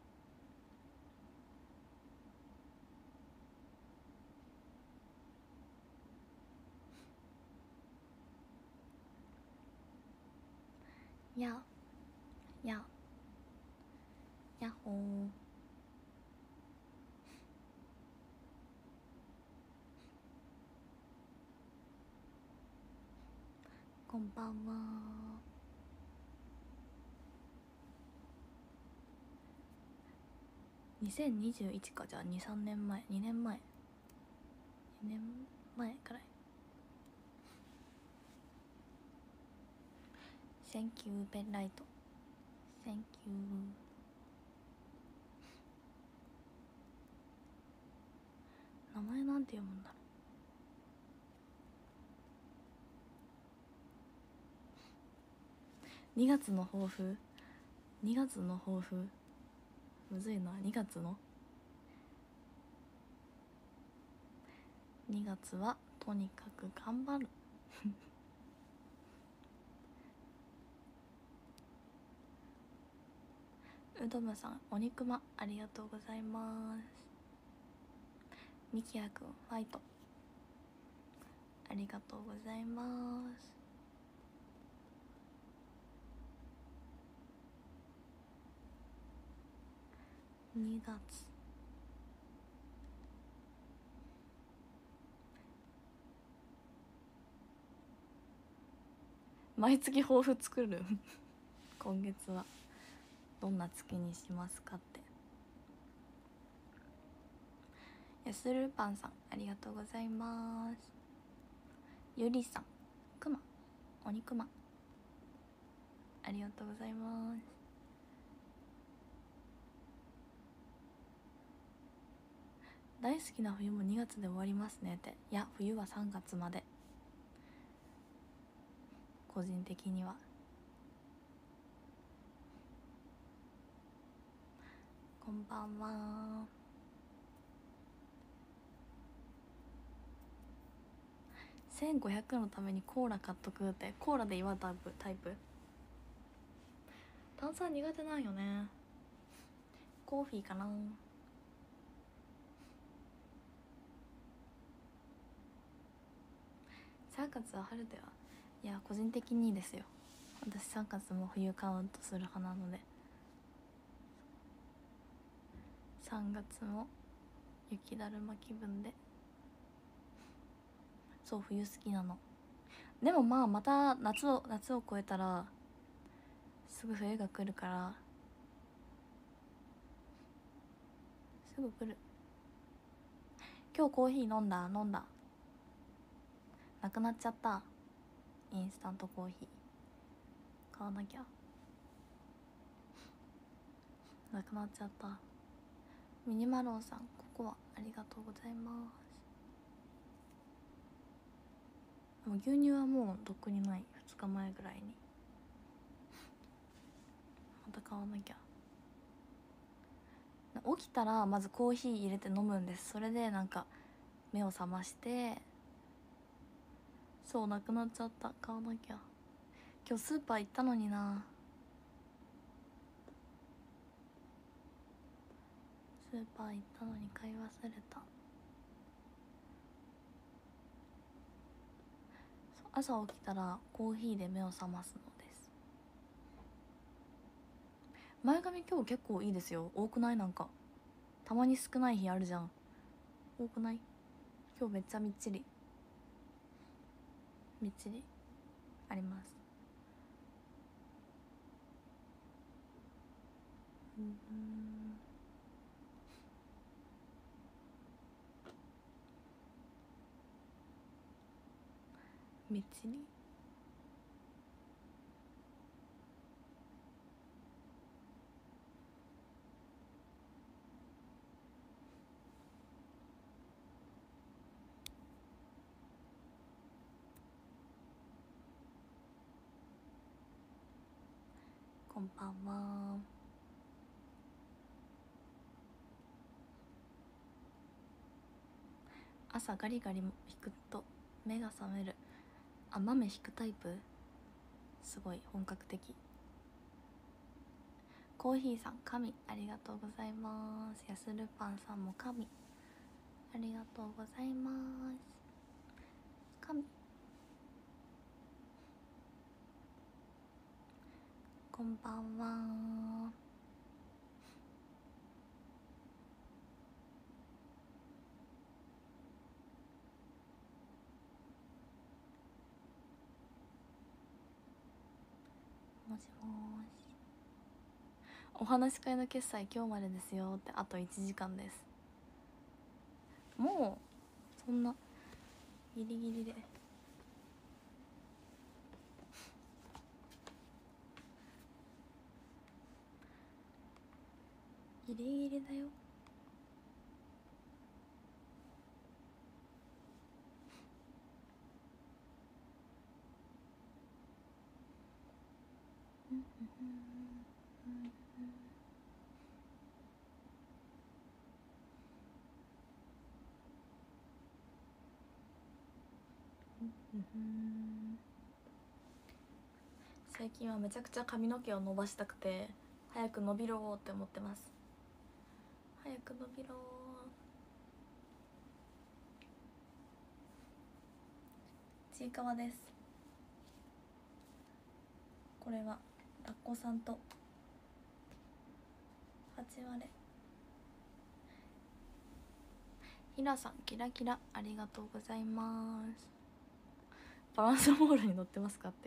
やややっほー。こんばんは。にせんにじゅういちか。じゃあにさんねんまえ、にねんまえ、にねんまえくらい。Thank you ペンライト Thank you。 名前なんて読むんだろう。にがつの抱負、にがつの抱負むずいな。にがつのにがつはとにかく頑張るうどむさんお肉まありがとうございます。みきやくんファイトありがとうございます。にがつ毎月抱負作る今月はどんな月にしますかって。やするパンさんありがとうございます。ゆりさんくまお肉まありがとうございます。大好きな冬もにがつで終わりますねって。いや冬はさんがつまで、個人的には。こんばんは。せんごひゃくのためにコーラ買っとくって。コーラで祝うタイプタイプ炭酸苦手なんよね。コーヒーかな。さんがつは春では、いや個人的にですよ。私さんがつも冬カウントする派なので、さんがつも雪だるま気分で。そう冬好きなの。でもまあまた夏を夏を越えたらすぐ冬が来るから、すぐ来る。今日コーヒー飲んだ飲んだなくなっちゃった。インスタントコーヒー買わなきゃ。なくなっちゃった。ミニマロンさんここはありがとうございます。でも牛乳はもうとっくにない。ふつかまえぐらいにまた買わなきゃ。起きたらまずコーヒー入れて飲むんです。それでなんか目を覚まして、そうなくなっちゃった。買わなきゃ。 今日スーパー行ったのにな。スーパー行ったのに買い忘れた。朝起きたらコーヒーで目を覚ますのです。前髪今日結構いいですよ。多くない？なんかたまに少ない日あるじゃん。多くない？今日めっちゃみっちりみっちりあります。うん、みっちり。こんばんは。朝ガリガリ引くと目が覚める。あ、豆引くタイプ？すごい本格的。コーヒーさん神ありがとうございます。やするパンさんも神ありがとうございます。神こんばんは。もしもーし。お話し会の決済今日までですよって。あといちじかんです。もうそんなギリギリで。ギリギリだよ。最近はめちゃくちゃ髪の毛を伸ばしたくて早く伸びろーって思ってます。早く伸びろー。ちいかわです。これはラッコさんとはち割れ。ひらさんキラキラありがとうございます。バランスボールに乗ってますかって。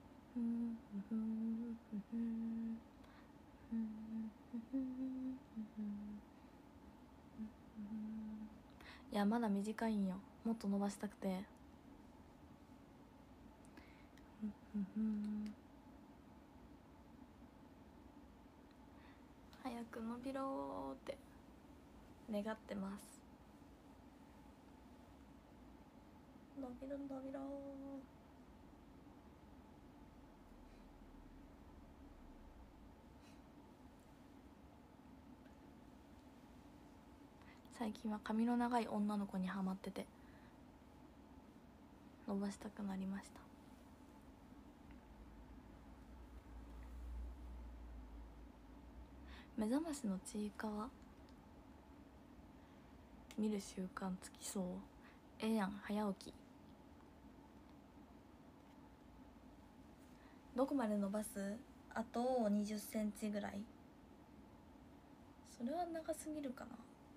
いやまだ短いんよ。もっと伸ばしたくて。早く伸びろーって願ってます。伸びろ伸びろー。最近は髪の長い女の子にハマってて伸ばしたくなりました。目覚ましのちいかわ見る習慣つきそう。ええやん早起き。どこまで伸ばす？あとにじゅっセンチぐらい。それは長すぎるかな。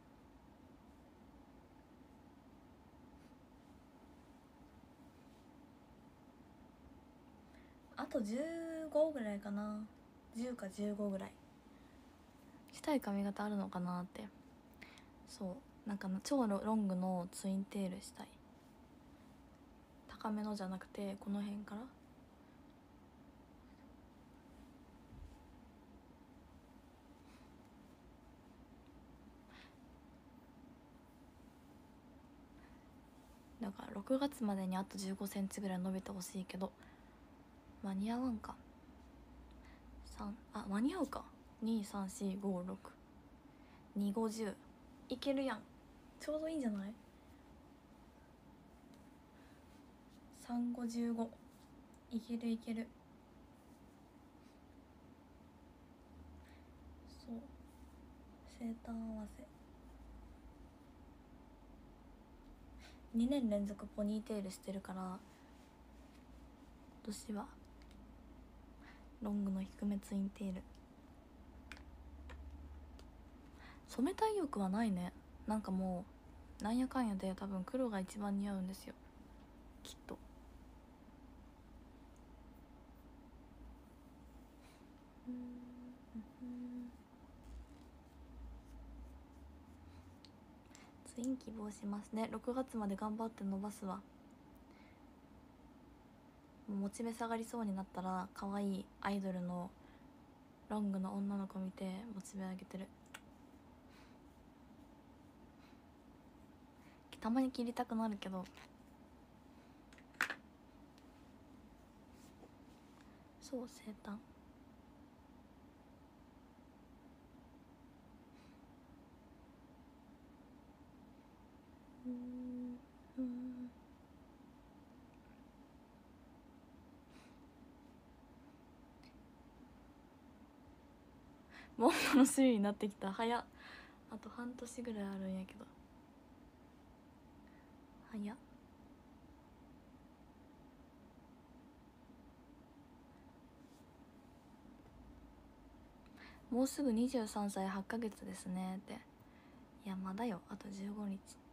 あとじゅうごぐらいかな。じゅうかじゅうごぐらい。したい髪型あるのかなって。そうなんか超ロングのツインテールしたい。高めのじゃなくてこの辺からだからろくがつまでにあとじゅうごセンチぐらい伸びてほしいけど間に合わんか。さんあ間に合うか。にさんしごろくにごじゅういけるやん。ちょうどいいんじゃない？さんごじゅうごいけるいける。 生誕合わせにねん連続ポニーテールしてるから、今年はロングの低めツインテール。染めたい欲はないね。なんかもうなんやかんやで多分黒が一番似合うんですよ、きっと。ツイン希望しますね。ろくがつまで頑張って伸ばすわ。もうモチベ下がりそうになったら可愛いアイドルのロングの女の子見てモチベ上げてる。たまに切りたくなるけど、そう生誕うんうんモンドの種類になってきた。早っ。あと半年ぐらいあるんやけど早っ。もうすぐにじゅうさんさいはちかげつですねって。いやまだよ、あとじゅうごにち。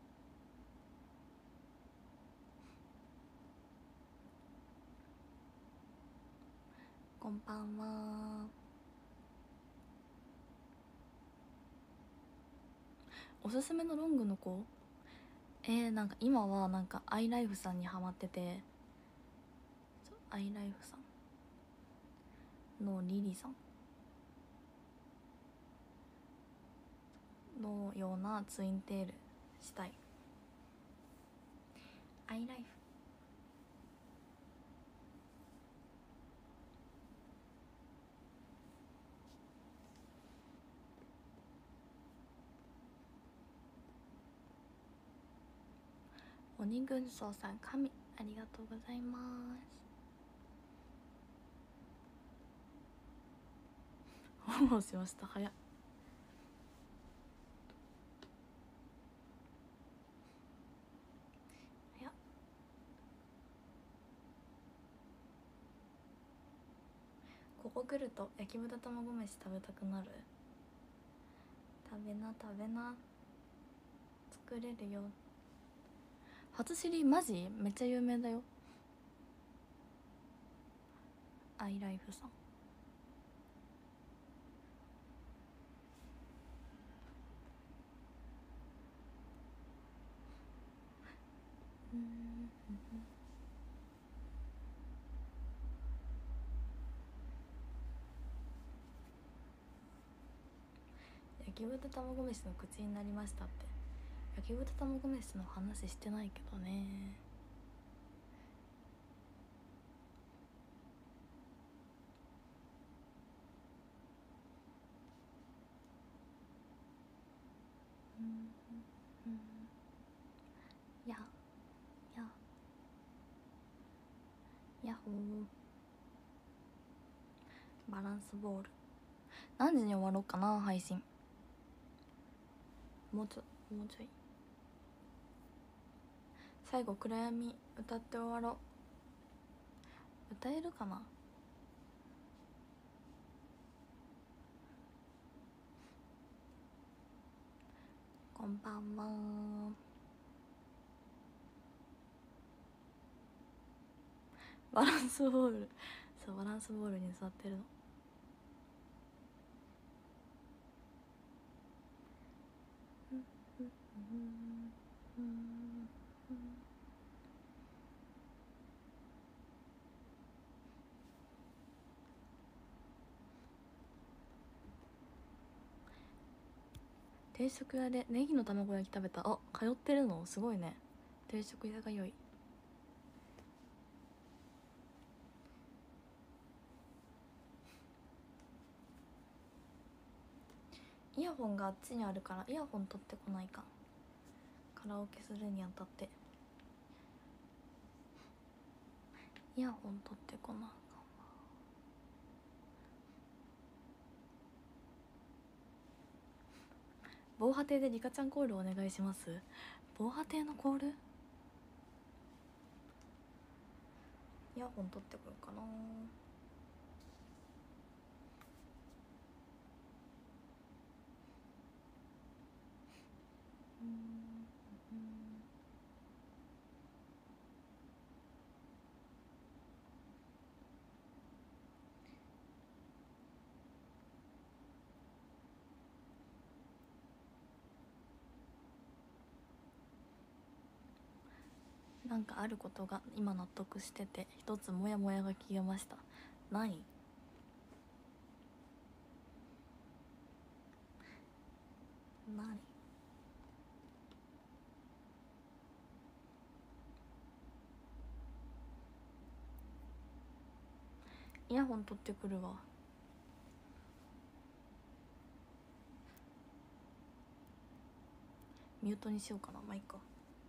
こんばんは。おすすめのロングの子、えー、なんか今はなんかアイライフさんにハマってて、アイライフさんのリリさんのようなツインテールしたい。アイライフ鬼軍曹さん、神ありがとうございます。フォローしました。早っ。早っ。ここ来ると焼き豚卵飯食べたくなる。食べな食べな、作れるよ。初知りマジめっちゃ有名だよ、アイライフさん。うん焼き豚卵飯の口になりましたって。焼き豚卵飯の話してないけどね。うんうんややヤッホー。バランスボール何時に終わろうかな配信。もうちょもうちょい。最後暗闇歌って終わろう。歌えるかな。こんばんは。バランスボール、そうバランスボールに座ってるの。定食屋でネギの卵焼き食べた。あ、通ってるのすごいね。定食屋が良い。イヤホンがあっちにあるからイヤホン取ってこないかん。カラオケするにあたってイヤホン取ってこなあかんわ。 防波堤でリカちゃんコールお願いします。防波堤のコール、イヤホン取ってこようかな。うんうん、なんかあることが今納得してて、一つモヤモヤが消えました。何？何？イヤホン取ってくるわ。ミュートにしようかな。まあいいか。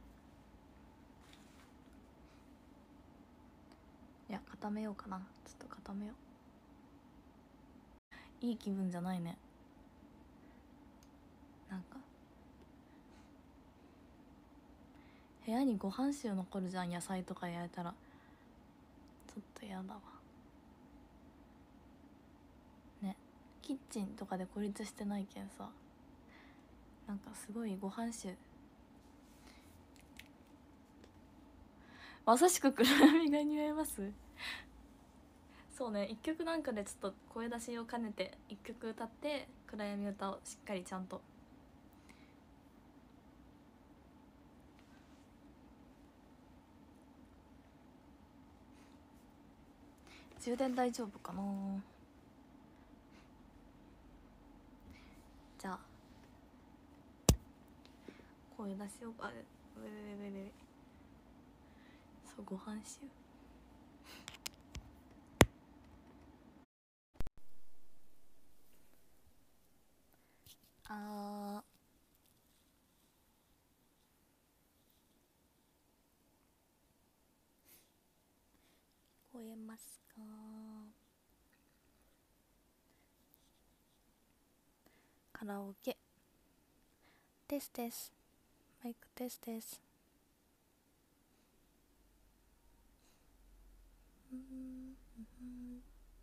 いや、固めようかな。ちょっと固めよう。いい気分じゃないね。なんか部屋にご飯臭残るじゃん、野菜とか焼いたら。ちょっとやだわね。キッチンとかで孤立してないけんさ、なんかすごいご飯臭。まさしく暗闇が似合います。そうね、一曲なんかでちょっと声出しを兼ねて一曲歌って暗闇歌をしっかりちゃんと。充電大丈夫かな。じゃあ声出しを、あ、ウェウェウェウェウェ、そう、ご飯しよう。あー、聞こえますか？カラオケテステス、マイクテステス。うんうん、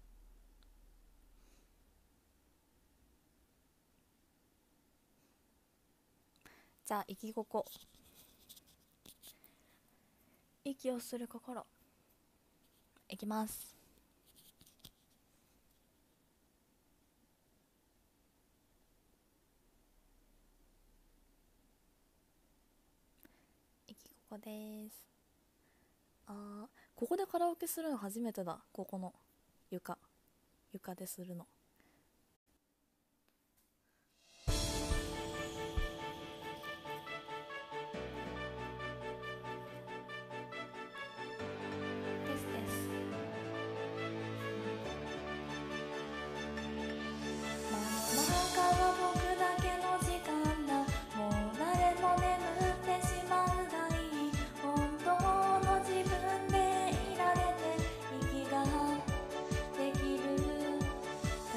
じゃあ息ここ、息をする心いきます。息ここです。あー、ここでカラオケするの初めてだ。ここの床床でするの。ですです。真ん中は僕だけの時間だ。もう誰も眠ってしまうがいい。本当の自分でいられて息ができる。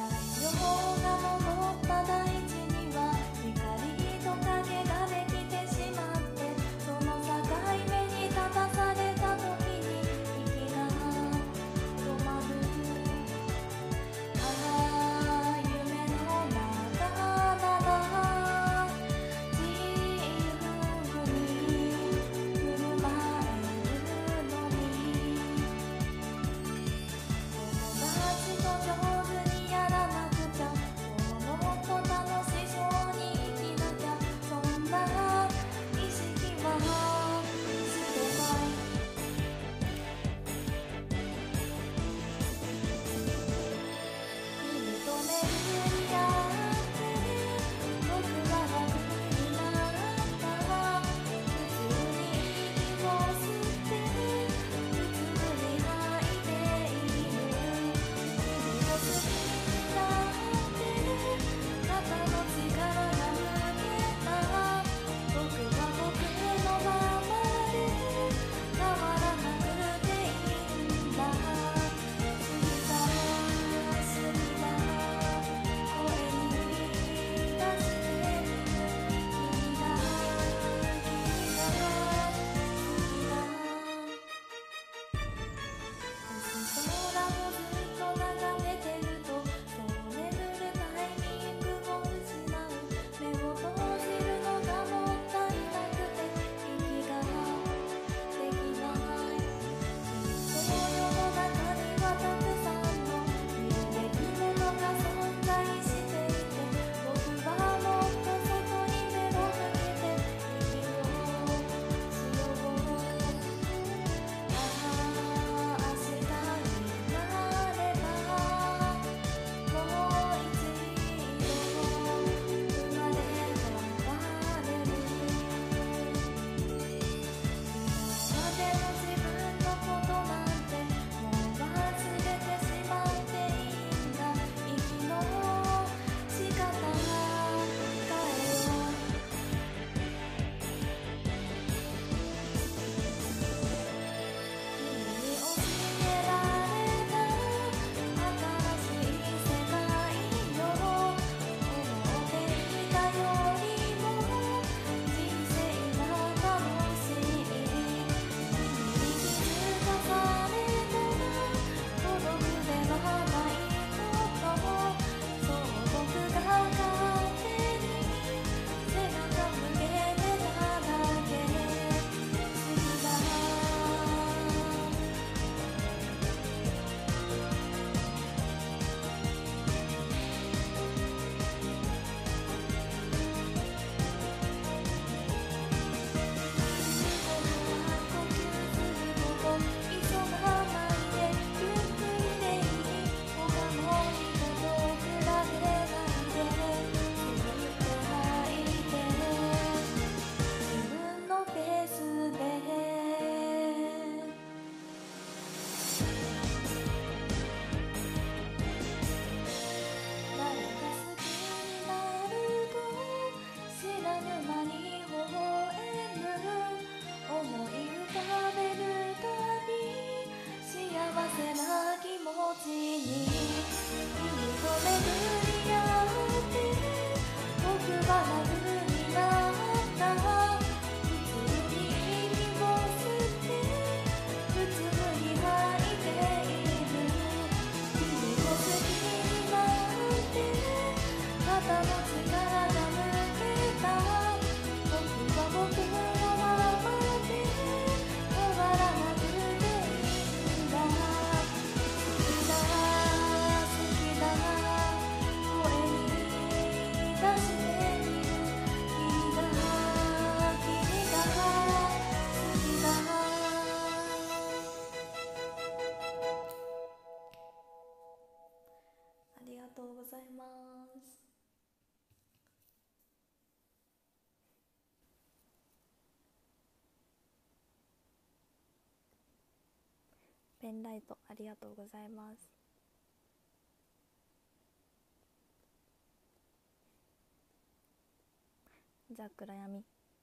ペンライトありがとうございます。じゃあ暗闇。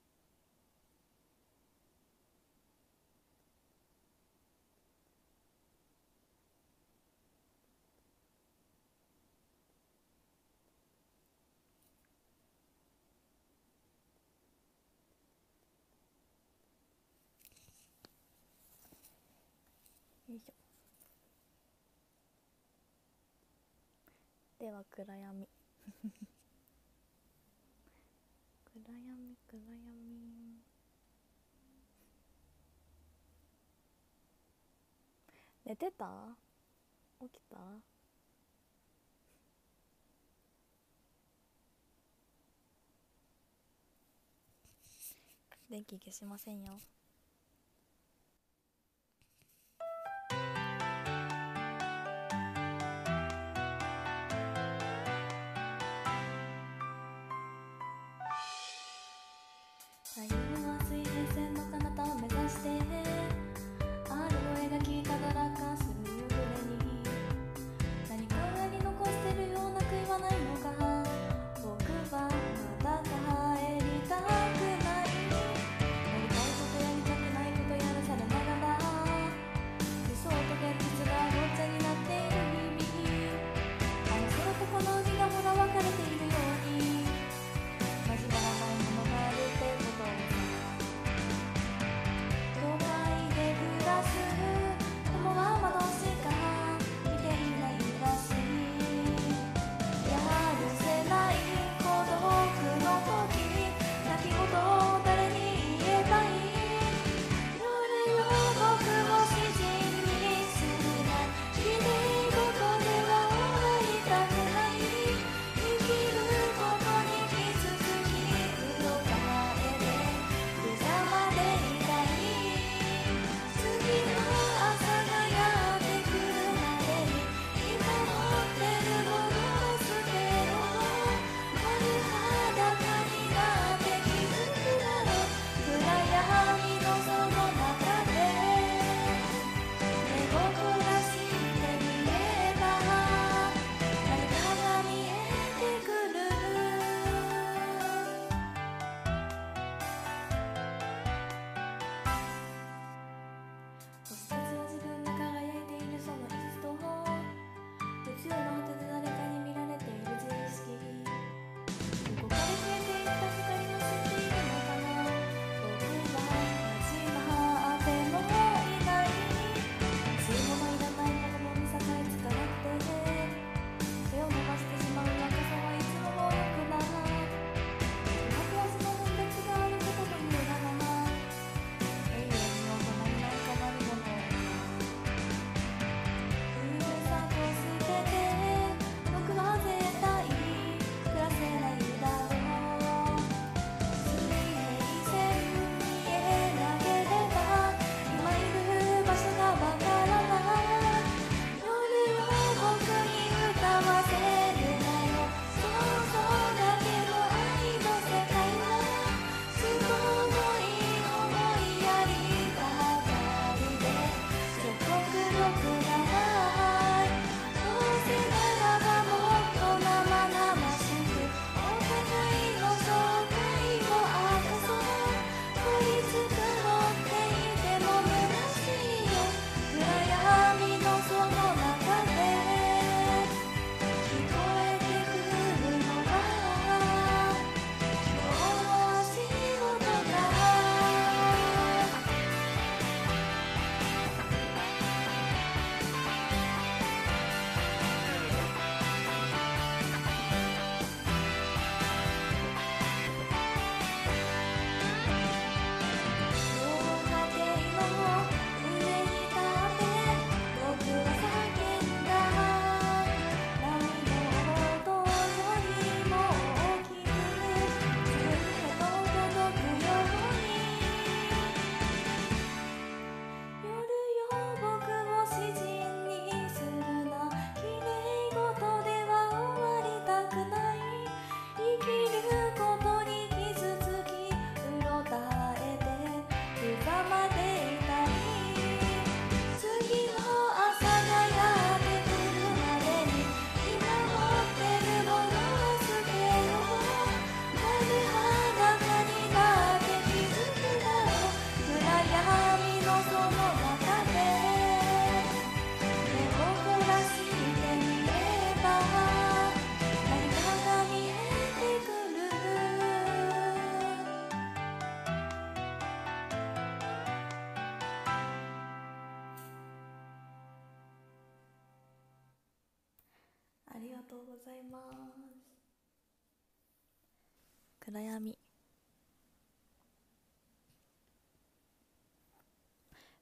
よいしょ。では暗闇暗闇暗闇。寝てた？起きた？電気消しませんよ。太陽は水平線の彼方を目指して R を描きただ落下する夕暮れに何か上に残してるような悔いはないのか。僕はまだ帰りたくない。やりたいことやりたくないことやらされながら理想と現実がごっちゃになっている日々。あの空とこの海がほら分かれているように交わらないものがあるってことをさ。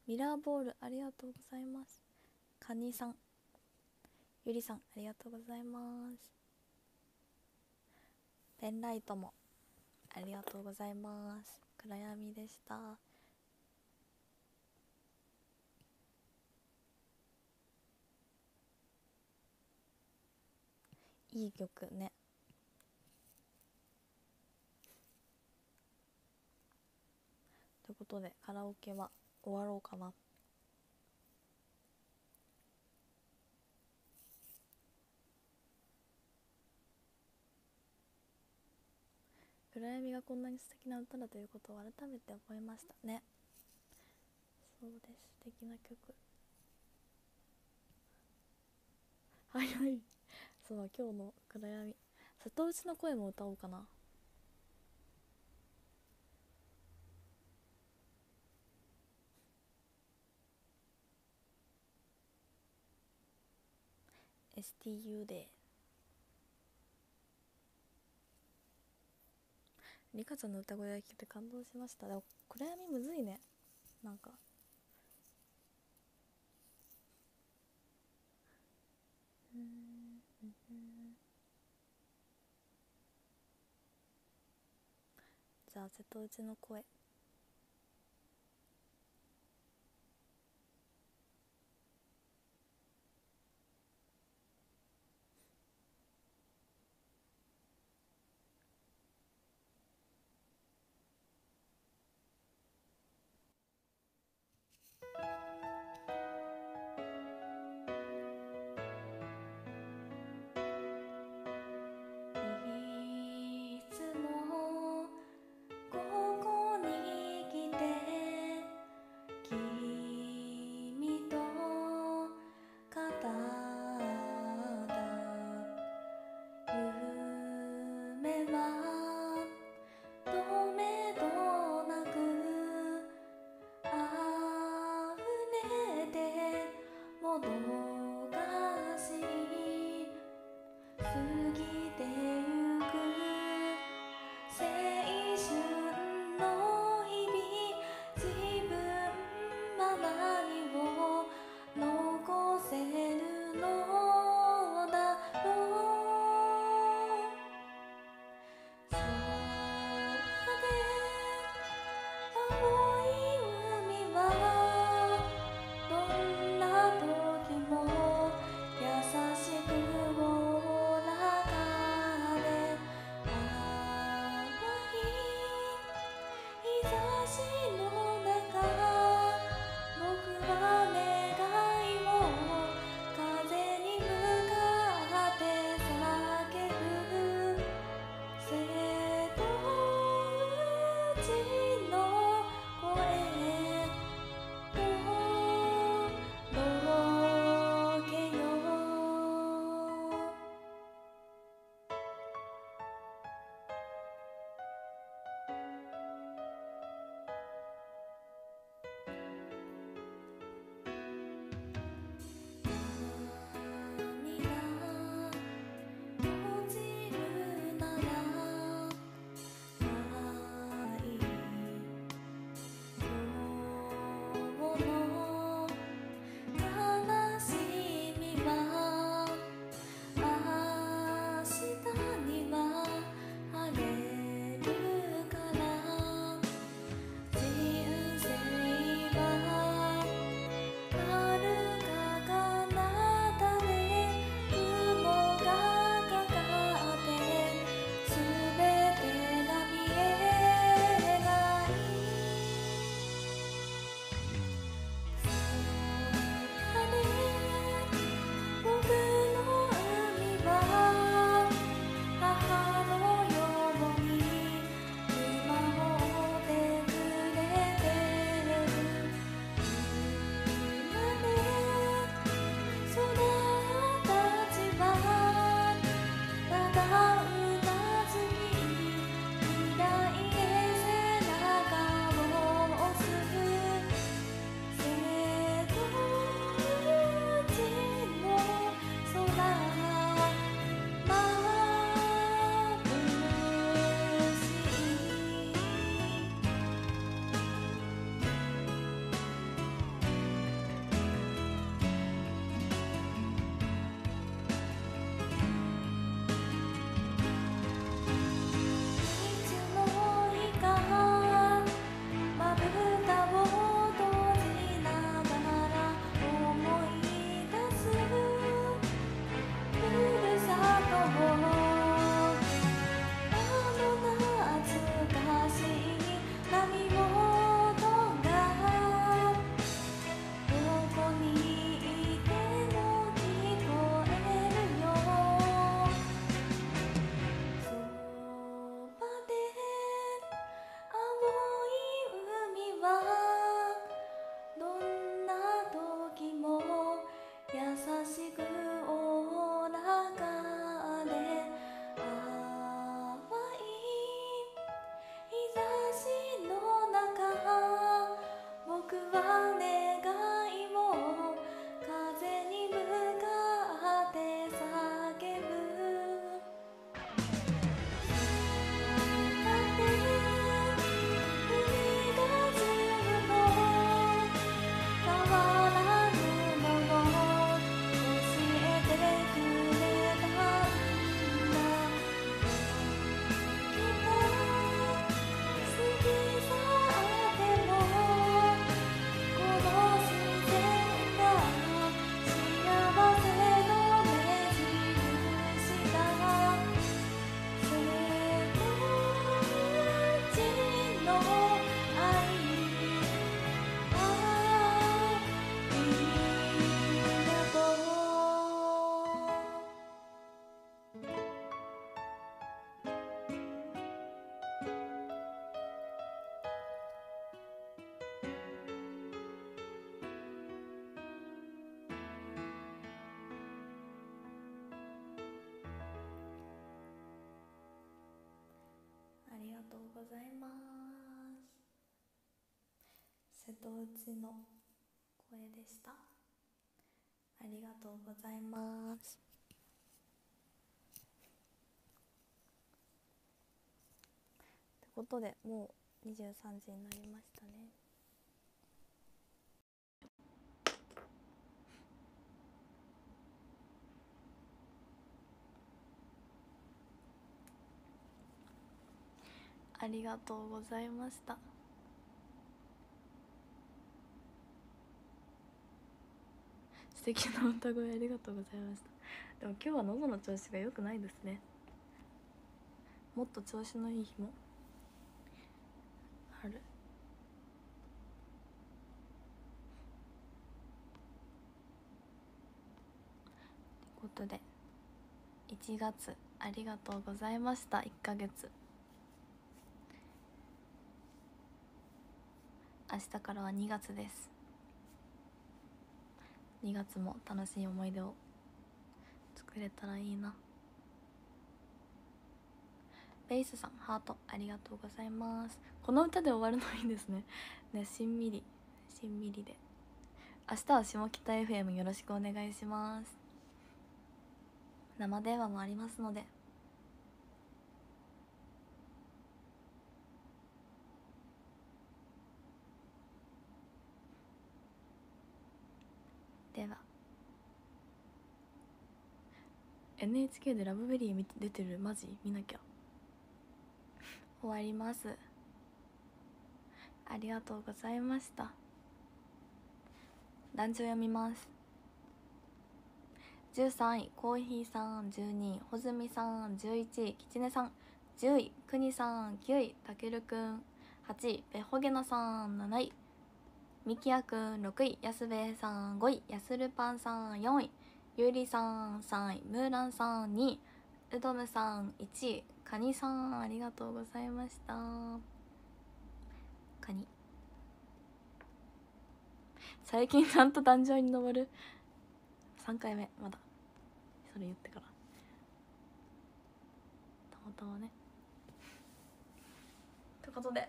ミラーボールありがとうございます。カニさん、ゆりさんありがとうございます。ペンライトもありがとうございます。暗闇でした。いい曲ね。ということでカラオケは終わろうかな。暗闇がこんなに素敵な歌だということを改めて思いましたね。そうです、素敵な曲。はいはい。そう、今日の暗闇、瀬戸内の声も歌おうかな。エスティーユー でリカちゃんの歌声が聞けて感動しました。でも暗闇むずいね、なんか。うーんうんじゃあ瀬戸内の声。いつもここに来て君と語った夢はとめどなく溢れてもどかしい過ぎてゆく青春の日々、自分は何を残せるのだろう。空で青い海はどんな時も優しくおおらかで、淡い日差しの中、僕は願いを風に向かって叫ぶ。瀬戸内の声届けよう。涙落ちるなら愛とうございます。瀬戸内の声でした。ありがとうございます。ってことでもうにじゅうさんじになりましたね。ありがとうございました。素敵な歌声ありがとうございました。でも今日は喉の調子が良くないですね。もっと調子のいい日もある。ということでいちがつありがとうございました。いっかげつ、明日からはにがつです。にがつも楽しい思い出を作れたらいいな。ベースさんハートありがとうございます。この歌で終わるのいいですね。ね、しんみりしんみりで。明日は下北 エフエム よろしくお願いします。生電話もありますので。では エヌエイチケー でラブベリー見て出てる。マジ見なきゃ。終わります。ありがとうございました。団長読みます。じゅうさんいコーヒーさん、じゅうにいほずみさん、じゅういちいきちねさん、じゅういくにさん、きゅういたけるくん、はちいべほげのさん、なないみきやくん、ろくいやすべえさん、ごいやするぱんさん、よんいゆうりさん、さんいムーランさん、にいうどむさん、いちいかにさん、ありがとうございました。カニ最近ちゃんと壇上に登る。さんかいめ、まだそれ言ってからたまたまね。ということで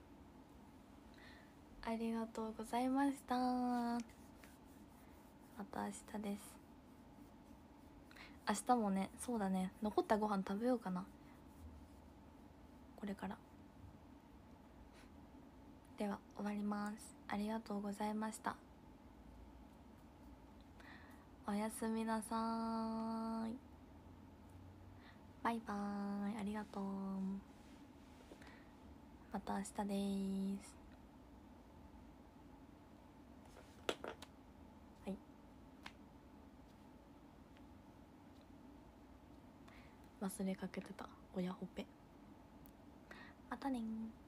ありがとうございました。また明日です。明日もね、そうだね、残ったご飯食べようかな、これから。では終わります。ありがとうございました。おやすみなさーい。バイバーイ。ありがとう。また明日でーす。はい、忘れかけてた親ほっぺ。またねー。